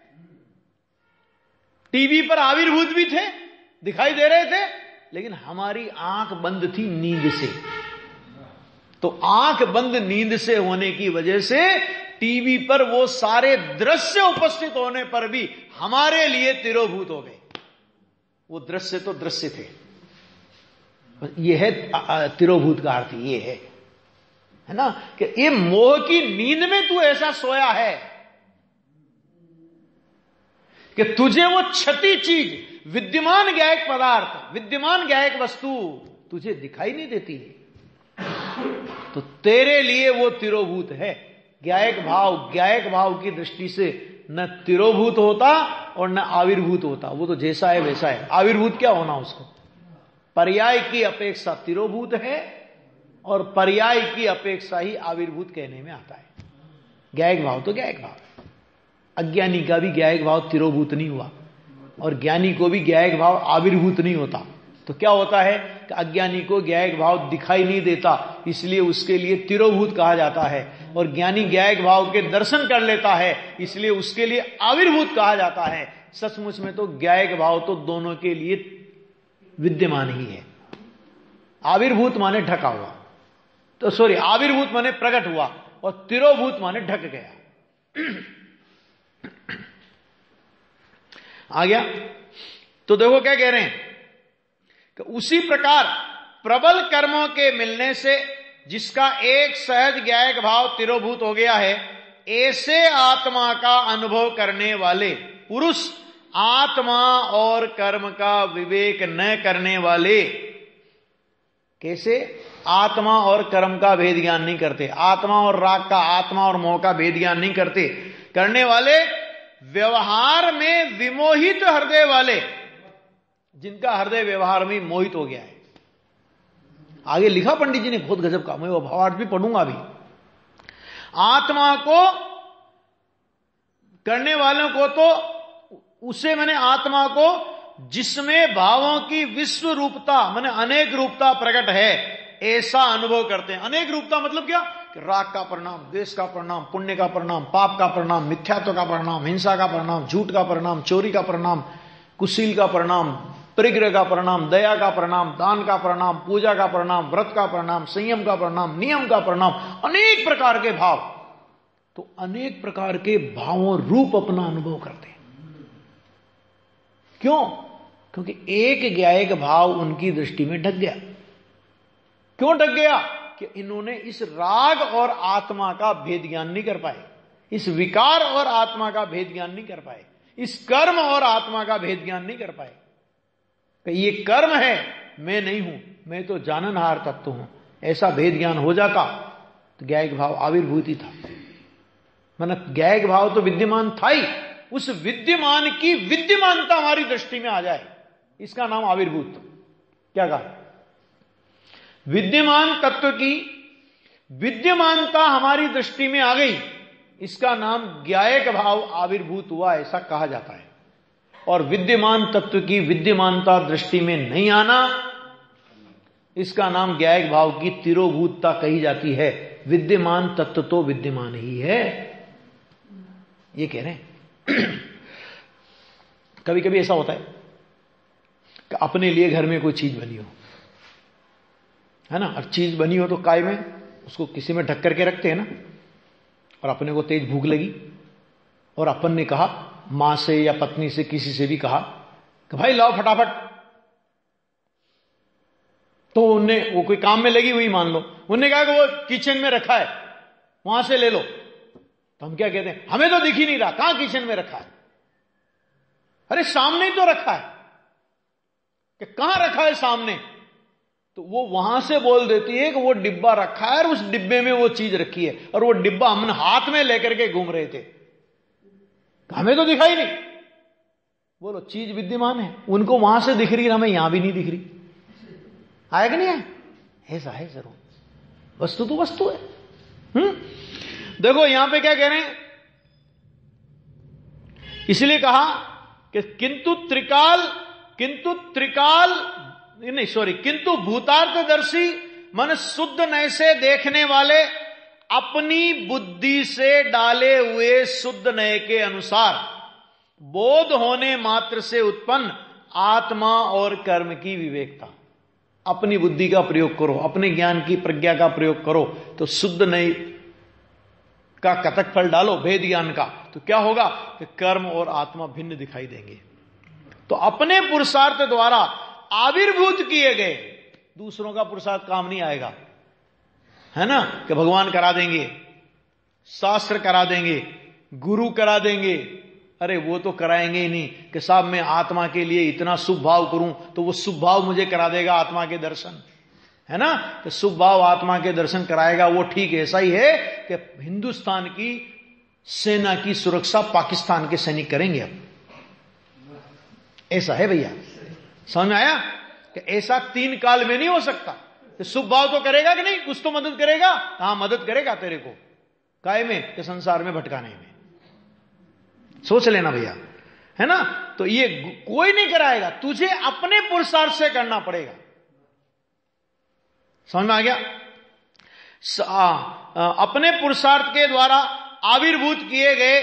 टीवी पर आविर्भूत भी थे, दिखाई दे रहे थे, लेकिन हमारी आंख बंद थी नींद से। तो आंख बंद नींद से होने की वजह से टीवी पर वो सारे दृश्य उपस्थित होने पर भी हमारे लिए तिरोभूत हो गए। वो दृश्य तो दृश्य थे। ये है तिरोभूत का अर्थ, ये है है ना कि ये मोह की नींद में तू ऐसा सोया है कि तुझे वो क्षति चीज, विद्यमान ज्ञायक पदार्थ, विद्यमान ज्ञायक वस्तु तुझे दिखाई नहीं देती है, तो तेरे लिए वो तिरोभूत है। ज्ञायक भाव, ज्ञायक भाव की दृष्टि से न तिरोभूत होता और न आविर्भूत होता, वो तो जैसा है वैसा है। आविर्भूत क्या होना उसको? पर्याय की अपेक्षा तिरोभूत है और पर्याय की अपेक्षा ही आविर्भूत कहने में आता है। ज्ञायक भाव तो ज्ञायक भाव, अज्ञानी का भी ज्ञायक भाव तिरोभूत नहीं हुआ और ज्ञानी को भी ज्ञायक भाव आविर्भूत नहीं होता। तो क्या होता है कि अज्ञानी को ज्ञायक भाव दिखाई नहीं देता, इसलिए उसके लिए तिरोभूत कहा जाता है, और ज्ञानी ज्ञायक भाव के दर्शन कर लेता है, इसलिए उसके लिए आविर्भूत कहा जाता है। सचमुच में तो ज्ञायक भाव तो दोनों के लिए विद्यमान ही है। आविर्भूत माने ढका हुआ, तो सॉरी आविर्भूत माने प्रकट हुआ, और तिरोभूत माने ढक गया। आ गया? तो देखो क्या कह रहे हैं कि उसी प्रकार प्रबल कर्मों के मिलने से जिसका एक सहज ज्ञायक भाव तिरोभूत हो गया है, ऐसे आत्मा का अनुभव करने वाले पुरुष आत्मा और कर्म का विवेक न करने वाले, कैसे? आत्मा और कर्म का भेद ज्ञान नहीं करते, आत्मा और राग का, आत्मा और मोह का भेद ज्ञान नहीं करते, करने वाले व्यवहार में विमोहित हृदय वाले, जिनका हृदय व्यवहार में मोहित हो गया है। आगे लिखा पंडित जी ने बहुत गजब का, मैं वो भावार्थ भी पढ़ूंगा अभी। आत्मा को करने वालों को तो उसे मैंने आत्मा को जिसमें भावों की विश्व रूपता माने अनेक रूपता प्रकट है, ऐसा अनुभव करते हैं। अनेक रूपता मतलब क्या? कि राग का परिणाम, द्वेष का परिणाम, पुण्य का परिणाम, पाप का परिणाम, मिथ्यात्व का परिणाम, हिंसा का परिणाम, झूठ का परिणाम, चोरी का परिणाम, कुशील का परिणाम, परिग्रह का परिणाम, दया का परिणाम, दान का परिणाम, पूजा का परिणाम, व्रत का परिणाम, संयम का परिणाम, नियम का परिणाम, अनेक प्रकार के भाव। तो अनेक प्रकार के भावों रूप अपना अनुभव करते हैं। क्यों? क्योंकि एक ज्ञायक भाव उनकी दृष्टि में ढक गया। क्यों ढक गया? कि इन्होंने इस राग और आत्मा का भेद ज्ञान नहीं कर पाए, इस विकार और आत्मा का भेद ज्ञान नहीं कर पाए, इस कर्म और आत्मा का भेद ज्ञान नहीं कर पाए। ये कर्म है, मैं नहीं हूं, मैं तो जाननहार तत्व हूं, ऐसा भेद ज्ञान हो जाता तो ज्ञायक भाव आविर्भूत ही था। मतलब ज्ञायक भाव तो विद्यमान था ही, उस विद्यमान की विद्यमानता हमारी दृष्टि में आ जाए, इसका नाम आविर्भूत। क्या कहा? विद्यमान तत्व की विद्यमानता हमारी दृष्टि में आ गई, इसका नाम ज्ञायक भाव आविर्भूत हुआ, ऐसा कहा जाता है। और विद्यमान तत्व की विद्यमानता दृष्टि में नहीं आना, इसका नाम ज्ञायक भाव की तिरोभूतता कही जाती है। विद्यमान तत्व तो विद्यमान ही है, ये कह रहे हैं। कभी कभी ऐसा होता है कि अपने लिए घर में कोई चीज बनी हो, है ना, और चीज बनी हो तो काय में उसको किसी में ढक करके रखते हैं ना, और अपने को तेज भूख लगी और अपन ने कहा मां से या पत्नी से किसी से भी कहा कि भाई लाओ फटाफट, तो उनने वो कोई काम में लगी हुई मान लो, उनने कहा कि वो किचन में रखा है वहां से ले लो, तो हम क्या कहते हैं? हमें तो दिख ही नहीं रहा, कहां किचन में रखा है? अरे सामने ही तो रखा है, कि कहां रखा है सामने? तो वो वहां से बोल देती है कि वो डिब्बा रखा है और उस डिब्बे में वो चीज रखी है, और वो डिब्बा हमने हाथ में लेकर के घूम रहे थे, हमें तो दिखाई नहीं। बोलो चीज विद्यमान है, उनको वहां से दिख रही है, हमें यहां भी नहीं दिख रही। आया कि नहीं है? ऐसा है जरूर, वस्तु तो वस्तु है। हम्म देखो यहां पे क्या कह रहे हैं, इसलिए कहा कि किंतु त्रिकाल किंतु त्रिकाल नहीं सॉरी किंतु भूतार्थदर्शी मन शुद्ध नय से देखने वाले अपनी बुद्धि से डाले हुए शुद्ध नय के अनुसार बोध होने मात्र से उत्पन्न आत्मा और कर्म की विवेकता, अपनी बुद्धि का प्रयोग करो, अपने ज्ञान की प्रज्ञा का प्रयोग करो, तो शुद्ध नय का कतक फल डालो भेद ज्ञान का, तो क्या होगा कि कर्म और आत्मा भिन्न दिखाई देंगे। तो अपने पुरुषार्थ द्वारा आविर्भूत किए गए, दूसरों का पुरुषार्थ काम नहीं आएगा, है ना, कि भगवान करा देंगे, शास्त्र करा देंगे, गुरु करा देंगे, अरे वो तो कराएंगे ही नहीं कि साहब मैं आत्मा के लिए इतना शुभ भाव करूं तो वो शुभ भाव मुझे करा देगा आत्मा के दर्शन, है ना। तो शुभ भाव आत्मा के दर्शन कराएगा, वो ठीक ऐसा ही है कि हिंदुस्तान की सेना की सुरक्षा पाकिस्तान के सैनिक करेंगे। अब ऐसा है भैया, समझ में आया कि ऐसा तीन काल में नहीं हो सकता। तो शुभ भाव तो करेगा कि नहीं, कुछ तो मदद करेगा। हाँ, मदद करेगा तेरे को काय में, के संसार में भटकाने में। सोच लेना भैया, है ना। तो ये कोई नहीं कराएगा, तुझे अपने पुरुषार्थ से करना पड़ेगा। समझ में आ गया। आ, आ, अपने पुरुषार्थ के द्वारा आविर्भूत किए गए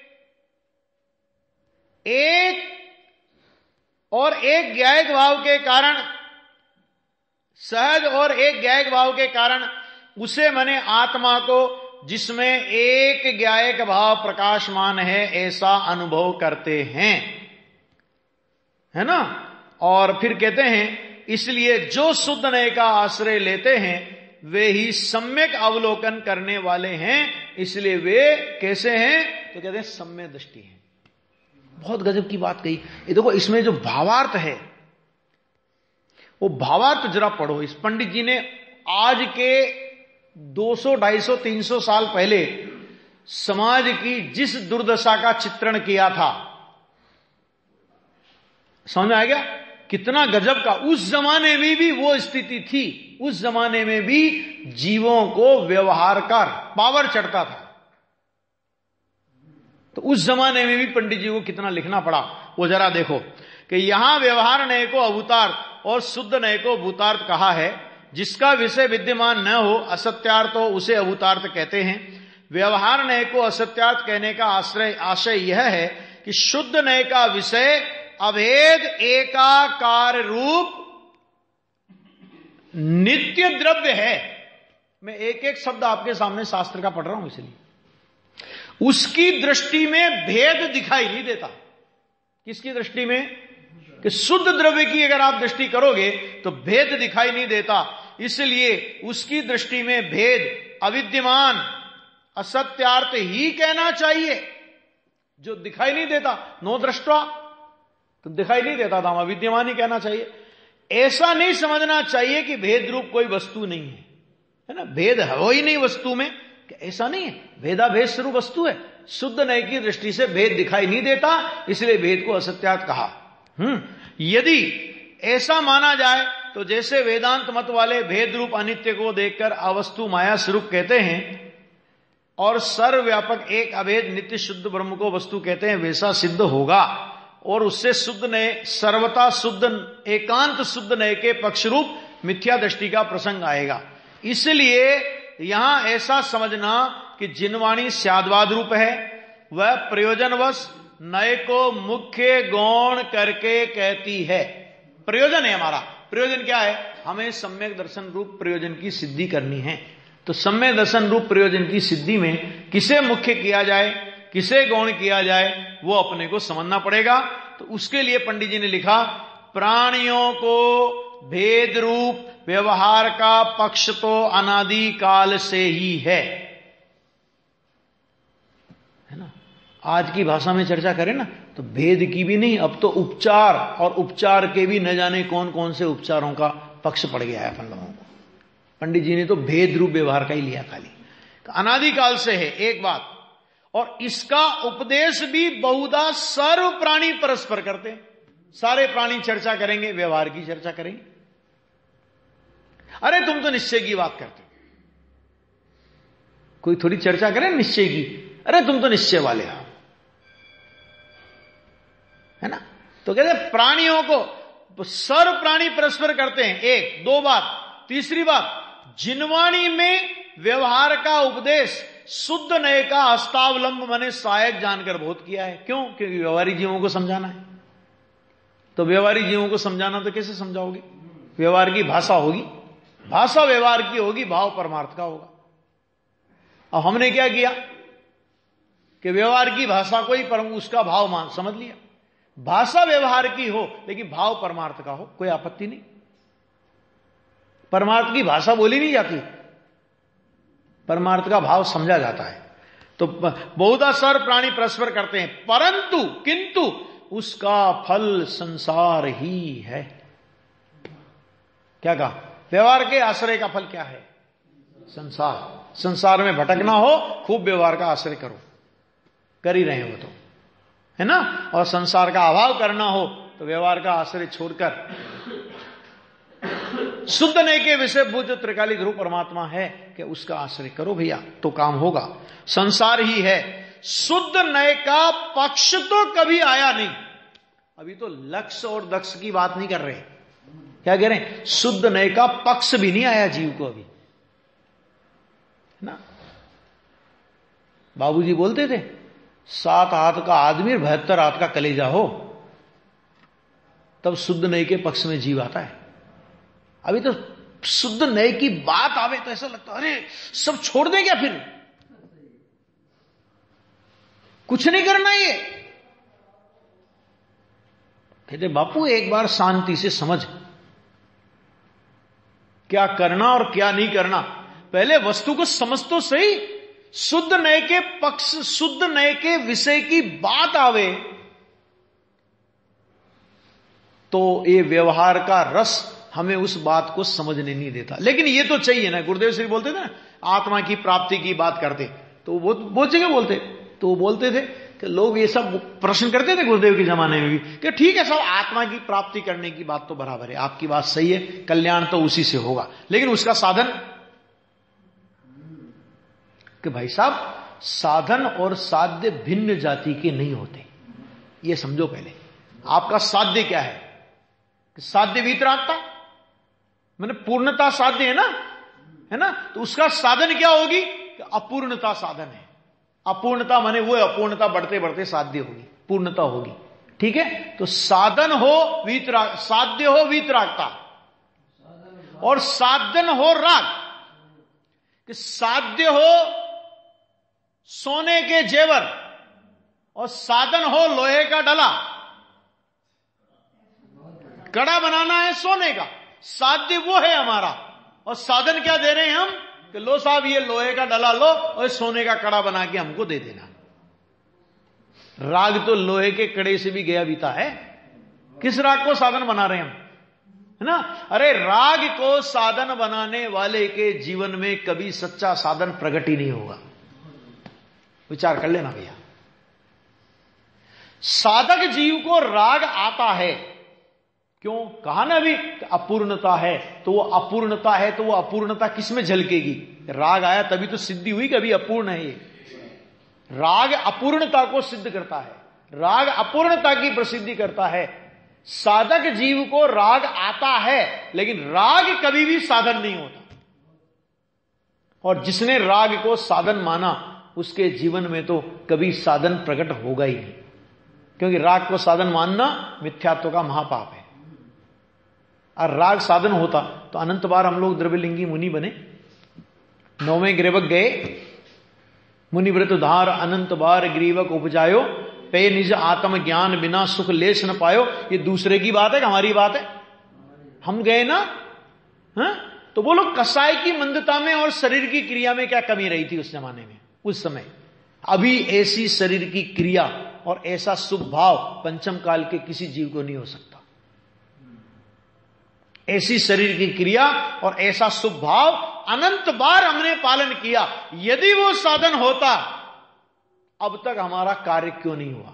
एक और एक ज्ञायक भाव के कारण, सहज और एक ज्ञायक भाव के कारण उसे माने आत्मा को, जिसमें एक ज्ञायक भाव प्रकाशमान है, ऐसा अनुभव करते हैं, है ना। और फिर कहते हैं इसलिए जो शुद्ध नय का आश्रय लेते हैं वे ही सम्यक अवलोकन करने वाले हैं। इसलिए वे कैसे हैं, तो कहते हैं सम्यक दृष्टि है। बहुत गजब की बात कही। ये देखो, इसमें जो भावार्थ है वो भावार्थ जरा पढ़ो। इस पंडित जी ने आज के दो सौ, ढाई सौ, तीन सौ साल पहले समाज की जिस दुर्दशा का चित्रण किया था, समझ में आ गया कितना गजब का। उस जमाने में भी वो स्थिति थी, उस जमाने में भी जीवों को व्यवहार का पावर चढ़ता था। तो उस जमाने में भी पंडित जी को कितना लिखना पड़ा, वो जरा देखो कि यहां व्यवहार नय को अभूतार्थ और शुद्ध नय को भूतार्थ कहा है। जिसका विषय विद्यमान न हो असत्यार्थ हो उसे अभूतार्थ कहते हैं। व्यवहार नय को असत्यार्थ कहने का आश्रय आशय यह है कि शुद्ध नय का विषय अभेद एकाकार रूप नित्य द्रव्य है। मैं एक एक शब्द आपके सामने शास्त्र का पढ़ रहा हूं, इसलिए उसकी दृष्टि में भेद दिखाई नहीं देता। किसकी दृष्टि में, कि शुद्ध द्रव्य की अगर आप दृष्टि करोगे तो भेद दिखाई नहीं देता। इसलिए उसकी दृष्टि में भेद अविद्यमान असत्यार्थ ही कहना चाहिए। जो दिखाई नहीं देता, नो दृष्टा, तो दिखाई नहीं देता था, अविद्यमान ही कहना चाहिए। ऐसा नहीं समझना चाहिए कि भेद रूप कोई वस्तु नहीं है, है ना। भेद हो ही नहीं वस्तु में, ऐसा नहीं है। भेदाभेद स्वरूप वस्तु है। शुद्ध नय की दृष्टि से भेद दिखाई नहीं देता, इसलिए भेद को असत्यार्थ कहा। हम्म यदि ऐसा माना जाए तो जैसे वेदांत मत वाले भेद रूप अनित्य को देखकर अवस्तु माया स्वरूप कहते हैं और सर्वव्यापक एक अभेद नित्य शुद्ध ब्रह्म को वस्तु कहते हैं, वैसा सिद्ध होगा। और उससे शुद्ध नय, सर्वता शुद्ध, एकांत शुद्ध नय के पक्ष रूप मिथ्या दृष्टि का प्रसंग आएगा। इसलिए यहां ऐसा समझना कि जिनवाणी स्याद्वाद रूप है, वह प्रयोजनवश नय को मुख्य गौण करके कहती है। प्रयोजन है हमारा, प्रयोजन क्या है, हमें सम्यक दर्शन रूप प्रयोजन की सिद्धि करनी है। तो सम्यक दर्शन रूप प्रयोजन की सिद्धि में किसे मुख्य किया जाए, किसे गौण किया जाए, वो अपने को समझना पड़ेगा। तो उसके लिए पंडित जी ने लिखा, प्राणियों को भेद रूप व्यवहार का पक्ष तो अनादि काल से ही है, है ना। आज की भाषा में चर्चा करें ना तो भेद की भी नहीं, अब तो उपचार, और उपचार के भी न जाने कौन कौन से उपचारों का पक्ष पड़ गया है अपन लोगों को। पंडित जी ने तो भेद रूप व्यवहार का ही लिया खाली। तो अनादि काल से है एक बात, और इसका उपदेश भी बहुधा सर्व प्राणी परस्पर करते हैं। सारे प्राणी चर्चा करेंगे, व्यवहार की चर्चा करेंगे। अरे तुम तो निश्चय की बात करते हो, कोई थोड़ी चर्चा करे निश्चय की, अरे तुम तो निश्चय वाले हो, है ना। तो कहते हैं प्राणियों को सर्व प्राणी परस्पर करते हैं, एक दो बात। तीसरी बात, जिनवाणी में व्यवहार का उपदेश शुद्ध नय का हस्तावलंब मैंने सहायक जानकर बहुत किया है। क्यों, क्योंकि व्यवहारिक जीवों को समझाना है। तो व्यवहारिक जीवों को समझाना तो कैसे समझाओगे, व्यवहार की भाषा होगी, भाषा व्यवहार की होगी, भाव परमार्थ का होगा। अब हमने क्या किया कि व्यवहार की भाषा को ही परम उसका भाव मान समझ लिया। भाषा व्यवहार की हो लेकिन भाव परमार्थ का हो, कोई आपत्ति नहीं। परमार्थ की भाषा बोली नहीं जाती, परमार्थ का भाव समझा जाता है। तो बहुधा सर्व प्राणी परस्पर करते हैं, परंतु किंतु उसका फल संसार ही है। क्या कहा, व्यवहार के आश्रय का फल क्या है? संसार। संसार में भटकना हो, खूब व्यवहार का आश्रय करो, कर ही रहे हो तो, है ना। और संसार का अभाव करना हो तो व्यवहार का आश्रय छोड़कर शुद्ध नए के विषय भूत जो त्रिकाली ध्रुव परमात्मा है कि उसका आश्रय करो भैया, तो काम होगा। संसार ही है। शुद्ध नए का पक्ष तो कभी आया नहीं। अभी तो लक्ष्य और दक्ष की बात नहीं कर रहे, क्या कह रहे हैं? शुद्ध नए का पक्ष भी नहीं आया जीव को अभी, ना। बाबूजी बोलते थे सात हाथ का आदमी बहत्तर हाथ का कलेजा हो, तब शुद्ध नए के पक्ष में जीव आता है। अभी तो शुद्ध नए की बात आवे तो ऐसा लगता अरे सब छोड़ दे क्या, फिर कुछ नहीं करना ये। कहते बापू एक बार शांति से समझ क्या करना और क्या नहीं करना, पहले वस्तु को समझ तो सही। शुद्ध नए के पक्ष, शुद्ध नए के विषय की बात आवे तो ये व्यवहार का रस हमें उस बात को समझने नहीं देता। लेकिन ये तो चाहिए ना, गुरुदेव श्री बोलते थे ना आत्मा की प्राप्ति की बात करते, तो वो बहुत जगह बोलते, तो वो बोलते थे कि लोग ये सब प्रश्न करते थे गुरुदेव के जमाने में भी कि ठीक है सब आत्मा की प्राप्ति करने की बात तो बराबर है, आपकी बात सही है, कल्याण तो उसी से होगा, लेकिन उसका साधन कि भाई साहब साधन और साध्य भिन्न जाति के नहीं होते, ये समझो पहले। आपका साध्य क्या है? कि साध्य वीतरागता, मैंने पूर्णता साध्य है ना, है ना, तो उसका साधन क्या होगी? कि अपूर्णता साधन है। अपूर्णता माने वो अपूर्णता बढ़ते बढ़ते साध्य होगी, पूर्णता होगी, ठीक है। तो साधन हो वीतराग, साध्य हो वीतरागता और साधन हो राग। कि साध्य हो सोने के जेवर और साधन हो लोहे का डला। कड़ा बनाना है सोने का, साध्य वो है हमारा, और साधन क्या दे रहे हैं हम? कि लो साहब ये लोहे का डला लो और सोने का कड़ा बना के हमको दे देना। राग तो लोहे के कड़े से भी गया बीता है। किस राग को साधन बना रहे हैं हम, है ना? अरे राग को साधन बनाने वाले के जीवन में कभी सच्चा साधन प्रकट ही नहीं होगा। विचार कर लेना भैया। साधक जीव को राग आता है, क्यों? कहा ना अभी अपूर्णता है, तो वो अपूर्णता है तो वो अपूर्णता किस में झलकेगी? राग आया तभी तो सिद्धि हुई कि अभी अपूर्ण है ये। राग अपूर्णता को सिद्ध करता है, राग अपूर्णता की प्रसिद्धि करता है। साधक जीव को राग आता है, लेकिन राग कभी भी साधन नहीं होता। और जिसने राग को साधन माना उसके जीवन में तो कभी साधन प्रकट होगा ही नहीं, क्योंकि राग को साधन मानना मिथ्यात्व का महापाप है। और राग साधन होता तो अनंत बार हम लोग द्रव्यलिंगी मुनि बने। नौवें ग्रीवक गए, मुनिव्रत धार अनंत बार ग्रीवक उपजायो, पे निज आत्म ज्ञान बिना सुख लेस न पायो। ये दूसरे की बात है कि हमारी बात है? हम गए ना, हा? तो बोलो कसाई की मंदता में और शरीर की क्रिया में क्या कमी रही थी उस जमाने में, उस समय? अभी ऐसी शरीर की क्रिया और ऐसा शुभ भाव पंचम काल के किसी जीव को नहीं हो सकता। ऐसी शरीर की क्रिया और ऐसा शुभ भाव अनंत बार हमने पालन किया। यदि वो साधन होता, अब तक हमारा कार्य क्यों नहीं हुआ?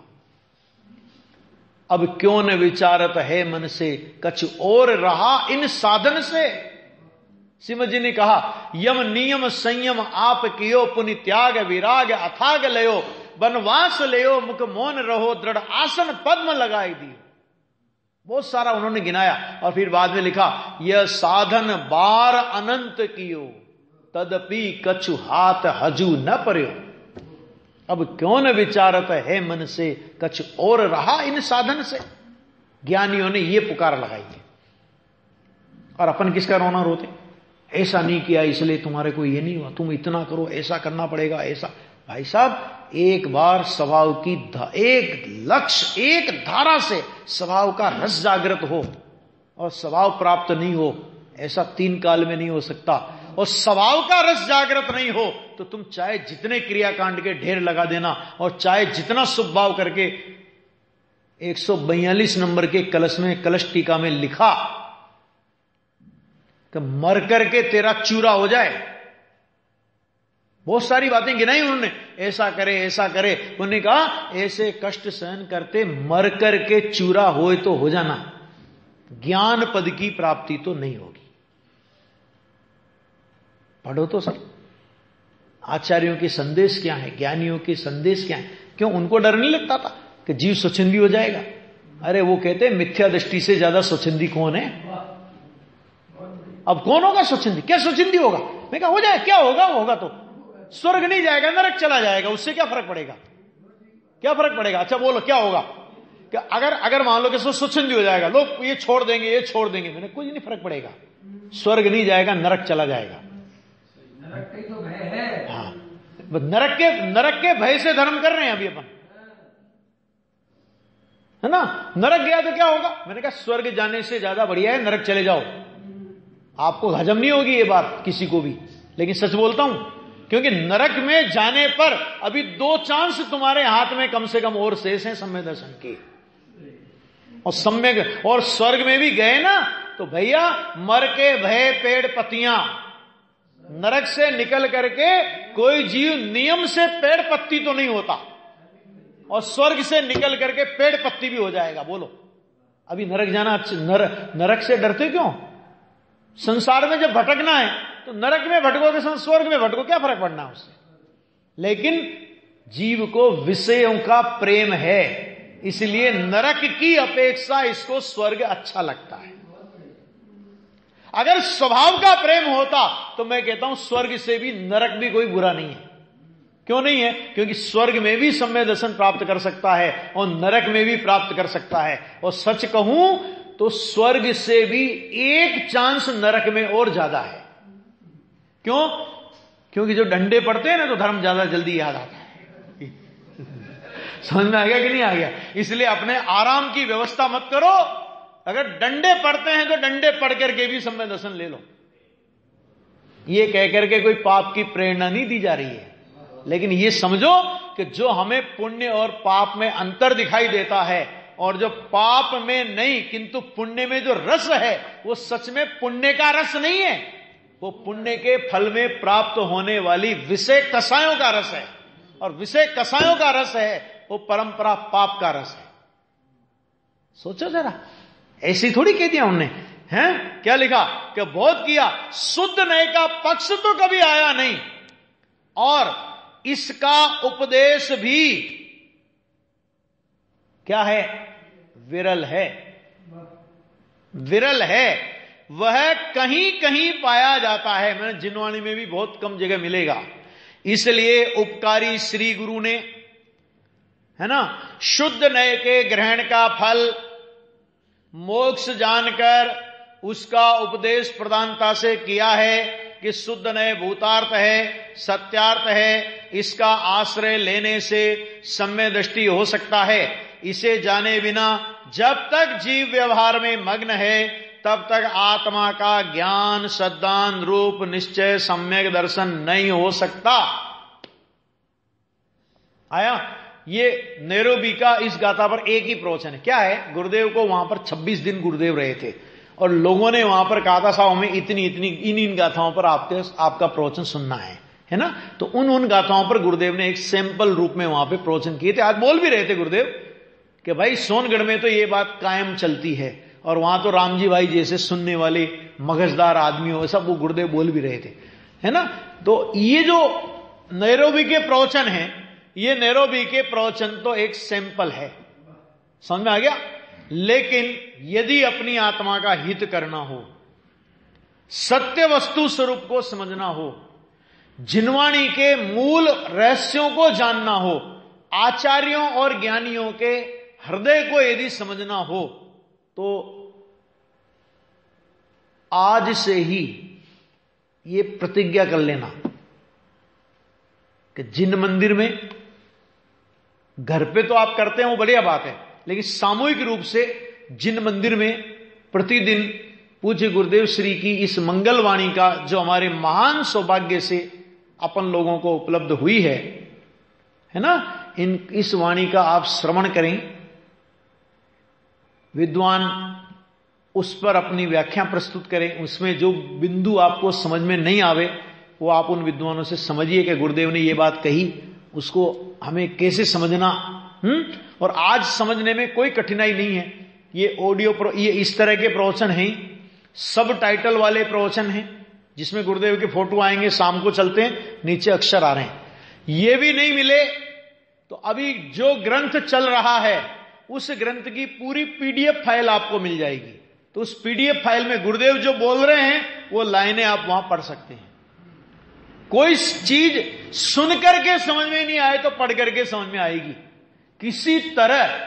अब क्यों न विचारत है मन से, कछ और रहा इन साधन से। श्रीमद जी ने कहा यम नियम संयम आप कियो, पुनि त्याग विराग अथाग लयो, वनवास लयो मुख मौन रहो, दृढ़ आसन पद्म लगाई दियो। बहुत सारा उन्होंने गिनाया और फिर बाद में लिखा यह साधन बार अनंत कियो, तदपि कछु हाथ हजू न पर्यो। अब क्यों न विचारत है मन से, कछु और रहा इन साधन से। ज्ञानियों ने यह पुकार लगाई है। और अपन किसका रोना रोते? ऐसा नहीं किया इसलिए तुम्हारे को ये नहीं हुआ, तुम इतना करो, ऐसा करना पड़ेगा, ऐसा। भाई साहब एक बार स्वभाव की एक लक्ष्य, एक धारा से स्वभाव का रस जागृत हो और स्वभाव प्राप्त नहीं हो, ऐसा तीन काल में नहीं हो सकता। और स्वभाव का रस जागृत नहीं हो तो तुम चाहे जितने क्रियाकांड के ढेर लगा देना और चाहे जितना शुभ भाव करके एक सौ बयालीस नंबर के कलश में, कलश टीका में लिखा कि मर करके तेरा चूरा हो जाए। बहुत सारी बातें गिनाई उन्होंने, ऐसा करे ऐसा करे। उन्होंने कहा ऐसे कष्ट सहन करते मर करके चूरा होए तो हो जाना, ज्ञान पद की प्राप्ति तो नहीं होगी। पढ़ो तो सही, आचार्यों के संदेश क्या है, ज्ञानियों के संदेश क्या है। क्यों उनको डर नहीं लगता था कि जीव स्वच्छंदी हो जाएगा? अरे वो कहते हैं मिथ्या दृष्टि से ज्यादा स्वच्छंदी कौन है? अब कौन होगा स्वच्छंदी? क्या स्वच्छंदी होगा? मैं कहा हो जाए, क्या होगा? होगा तो स्वर्ग नहीं जाएगा, नरक चला जाएगा, उससे क्या फर्क पड़ेगा? क्या फर्क पड़ेगा? अच्छा बोलो क्या होगा? कि अगर अगर मान लो कि स्वच्छंदी हो जाएगा, लोग ये छोड़ देंगे ये छोड़ देंगे, मैंने कुछ नहीं फर्क पड़ेगा, स्वर्ग नहीं जाएगा, नरक चला जाएगा। नरक का ही तो भय है। हाँ, नरक के नरक के भय से धर्म कर रहे हैं अभी अपन, है ना? नरक गया तो क्या होगा? मैंने कहा स्वर्ग जाने से ज्यादा बढ़िया है नरक चले जाओ। आपको हजम नहीं होगी ये बात किसी को भी, लेकिन सच बोलता हूं, क्योंकि नरक में जाने पर अभी दो चांस तुम्हारे हाथ में कम से कम और शेष हैं सम्यक दर्शन के, और सम्यक और स्वर्ग में भी गए ना तो भैया मर के भय पेड़ पत्तियां, नरक से निकल करके कोई जीव नियम से पेड़ पत्ती तो नहीं होता, और स्वर्ग से निकल करके पेड़ पत्ती भी हो जाएगा। बोलो अभी नरक जाना, नर, नरक से डरते क्यों? संसार में जब भटकना है तो नरक में भटकोगे, स्वर्ग में भटको, क्या फर्क पड़ना है उससे? लेकिन जीव को विषयों का प्रेम है, इसलिए नरक की अपेक्षा इसको स्वर्ग अच्छा लगता है। अगर स्वभाव का प्रेम होता तो मैं कहता हूं स्वर्ग से भी नरक भी कोई बुरा नहीं है। क्यों नहीं है? क्योंकि स्वर्ग में भी सम्यक दर्शन प्राप्त कर सकता है और नरक में भी प्राप्त कर सकता है। और सच कहूं तो स्वर्ग से भी एक चांस नरक में और ज्यादा है। क्यों? क्योंकि जो डंडे पड़ते हैं ना तो धर्म ज्यादा जल्दी याद आता है। समझ में आ गया कि नहीं आ गया? इसलिए अपने आराम की व्यवस्था मत करो। अगर डंडे पड़ते हैं तो डंडे पढ़ करके भी सम्यक दर्शन ले लो। ये कह करके कोई पाप की प्रेरणा नहीं दी जा रही है, लेकिन ये समझो कि जो हमें पुण्य और पाप में अंतर दिखाई देता है, और जो पाप में नहीं किंतु पुण्य में जो रस है, वो सच में पुण्य का रस नहीं है, वो पुण्य के फल में प्राप्त होने वाली विषय कसायों का रस है। और विषय कसायों का रस है वो परंपरा पाप का रस है। सोचो जरा, ऐसी थोड़ी कह दिया उनने, हैं? क्या लिखा कि बहुत किया, शुद्ध नए का पक्ष तो कभी आया नहीं, और इसका उपदेश भी क्या है? विरल है। विरल है, वह कहीं कहीं पाया जाता है। मैंने जिनवाणी में भी बहुत कम जगह मिलेगा। इसलिए उपकारी श्री गुरु ने, है ना, शुद्ध नए के ग्रहण का फल मोक्ष जानकर उसका उपदेश प्रधानता से किया है कि शुद्ध नए भूतार्थ है, सत्यार्थ है, इसका आश्रय लेने से सम्यक दृष्टि हो सकता है। इसे जाने बिना जब तक जीव व्यवहार में मग्न है तब तक आत्मा का ज्ञान सद्दान रूप निश्चय सम्यक दर्शन नहीं हो सकता। आया? ये नैरोबी का इस गाथा पर एक ही प्रवचन है। क्या है? गुरुदेव को वहां पर छब्बीस दिन गुरुदेव रहे थे, और लोगों ने वहां पर कहा था साहब हमें इतनी इतनी इन इन गाथाओं पर आपके आपका प्रवचन सुनना है, है ना? तो उन उन गाथाओं पर गुरुदेव ने एक सैंपल रूप में वहां पे प्रवचन किए थे। आज बोल भी रहे थे गुरुदेव कि भाई सोनगढ़ में तो ये बात कायम चलती है, और वहां तो रामजी भाई जैसे सुनने वाले मगजदार आदमी हो, सब वो गुरुदेव बोल भी रहे थे, है ना? तो ये जो नैरोबी के प्रवचन है, ये नैरोबी के प्रवचन तो एक सैंपल है। समझ में आ गया? लेकिन यदि अपनी आत्मा का हित करना हो, सत्य वस्तु स्वरूप को समझना हो, जिनवाणी के मूल रहस्यों को जानना हो, आचार्यों और ज्ञानियों के हृदय को यदि समझना हो, तो आज से ही ये प्रतिज्ञा कर लेना कि जिन मंदिर में, घर पे तो आप करते हैं वो बढ़िया बात है, लेकिन सामूहिक रूप से जिन मंदिर में प्रतिदिन पूज्य गुरुदेव श्री की इस मंगलवाणी का जो हमारे महान सौभाग्य से अपन लोगों को उपलब्ध हुई है, है ना, इन इस वाणी का आप श्रवण करें। विद्वान उस पर अपनी व्याख्या प्रस्तुत करें, उसमें जो बिंदु आपको समझ में नहीं आवे वो आप उन विद्वानों से समझिए कि गुरुदेव ने ये बात कही, उसको हमें कैसे समझना। हम्म और आज समझने में कोई कठिनाई नहीं है। ये ऑडियो प्रो, ये इस तरह के प्रवचन हैं, सब टाइटल वाले प्रवचन हैं जिसमें गुरुदेव के फोटो आएंगे, शाम को चलते हैं, नीचे अक्षर आ रहे हैं। ये भी नहीं मिले तो अभी जो ग्रंथ चल रहा है उस ग्रंथ की पूरी पीडीएफ फाइल आपको मिल जाएगी। तो उस पीडीएफ फाइल में गुरुदेव जो बोल रहे हैं वो लाइनें आप वहां पढ़ सकते हैं। कोई चीज सुन करके समझ में नहीं आए तो पढ़ करके समझ में आएगी। किसी तरह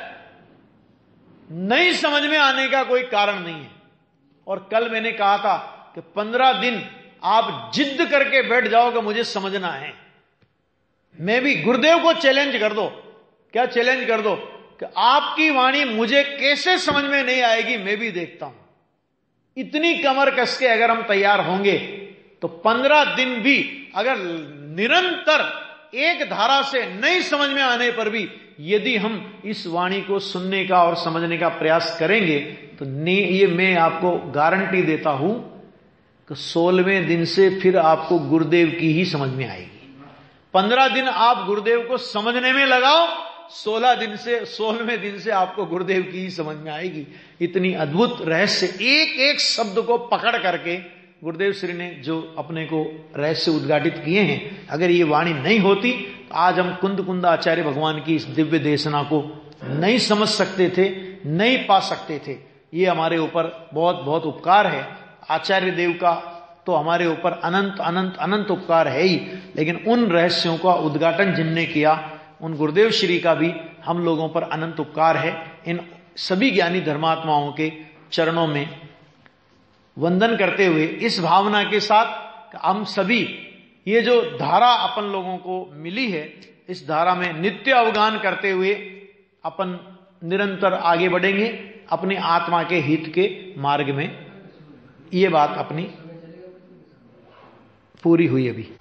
नहीं समझ में आने का कोई कारण नहीं है। और कल मैंने कहा था कि पंद्रह दिन आप जिद करके बैठ जाओ कि मुझे समझना है। मैं भी गुरुदेव को चैलेंज कर दो, क्या चैलेंज कर दो कि आपकी वाणी मुझे कैसे समझ में नहीं आएगी, मैं भी देखता हूं। इतनी कमर कस के अगर हम तैयार होंगे तो पंद्रह दिन भी अगर निरंतर एक धारा से नहीं समझ में आने पर भी यदि हम इस वाणी को सुनने का और समझने का प्रयास करेंगे तो ये मैं आपको गारंटी देता हूं कि सोलहवें दिन से फिर आपको गुरुदेव की ही समझ में आएगी। पंद्रह दिन आप गुरुदेव को समझने में लगाओ, सोलह दिन से सोलहवें दिन से आपको गुरुदेव की ही समझ में आएगी। इतनी अद्भुत रहस्य, एक एक शब्द को पकड़ करके गुरुदेव श्री ने जो अपने को रहस्य उद्घाटित किए हैं, अगर ये वाणी नहीं होती तो आज हम कुंद कुंदा आचार्य भगवान की इस दिव्य देशना को नहीं समझ सकते थे, नहीं पा सकते थे। ये हमारे ऊपर बहुत बहुत उपकार है। आचार्य देव का तो हमारे ऊपर अनंत अनंत अनंत उपकार है ही, लेकिन उन रहस्यों का उद्घाटन जिनने किया उन गुरुदेव श्री का भी हम लोगों पर अनंत उपकार है। इन सभी ज्ञानी धर्मात्माओं के चरणों में वंदन करते हुए इस भावना के साथ हम सभी ये जो धारा अपन लोगों को मिली है, इस धारा में नित्य अवगान करते हुए अपन निरंतर आगे बढ़ेंगे अपने आत्मा के हित के मार्ग में। ये बात अपनी पूरी हुई अभी।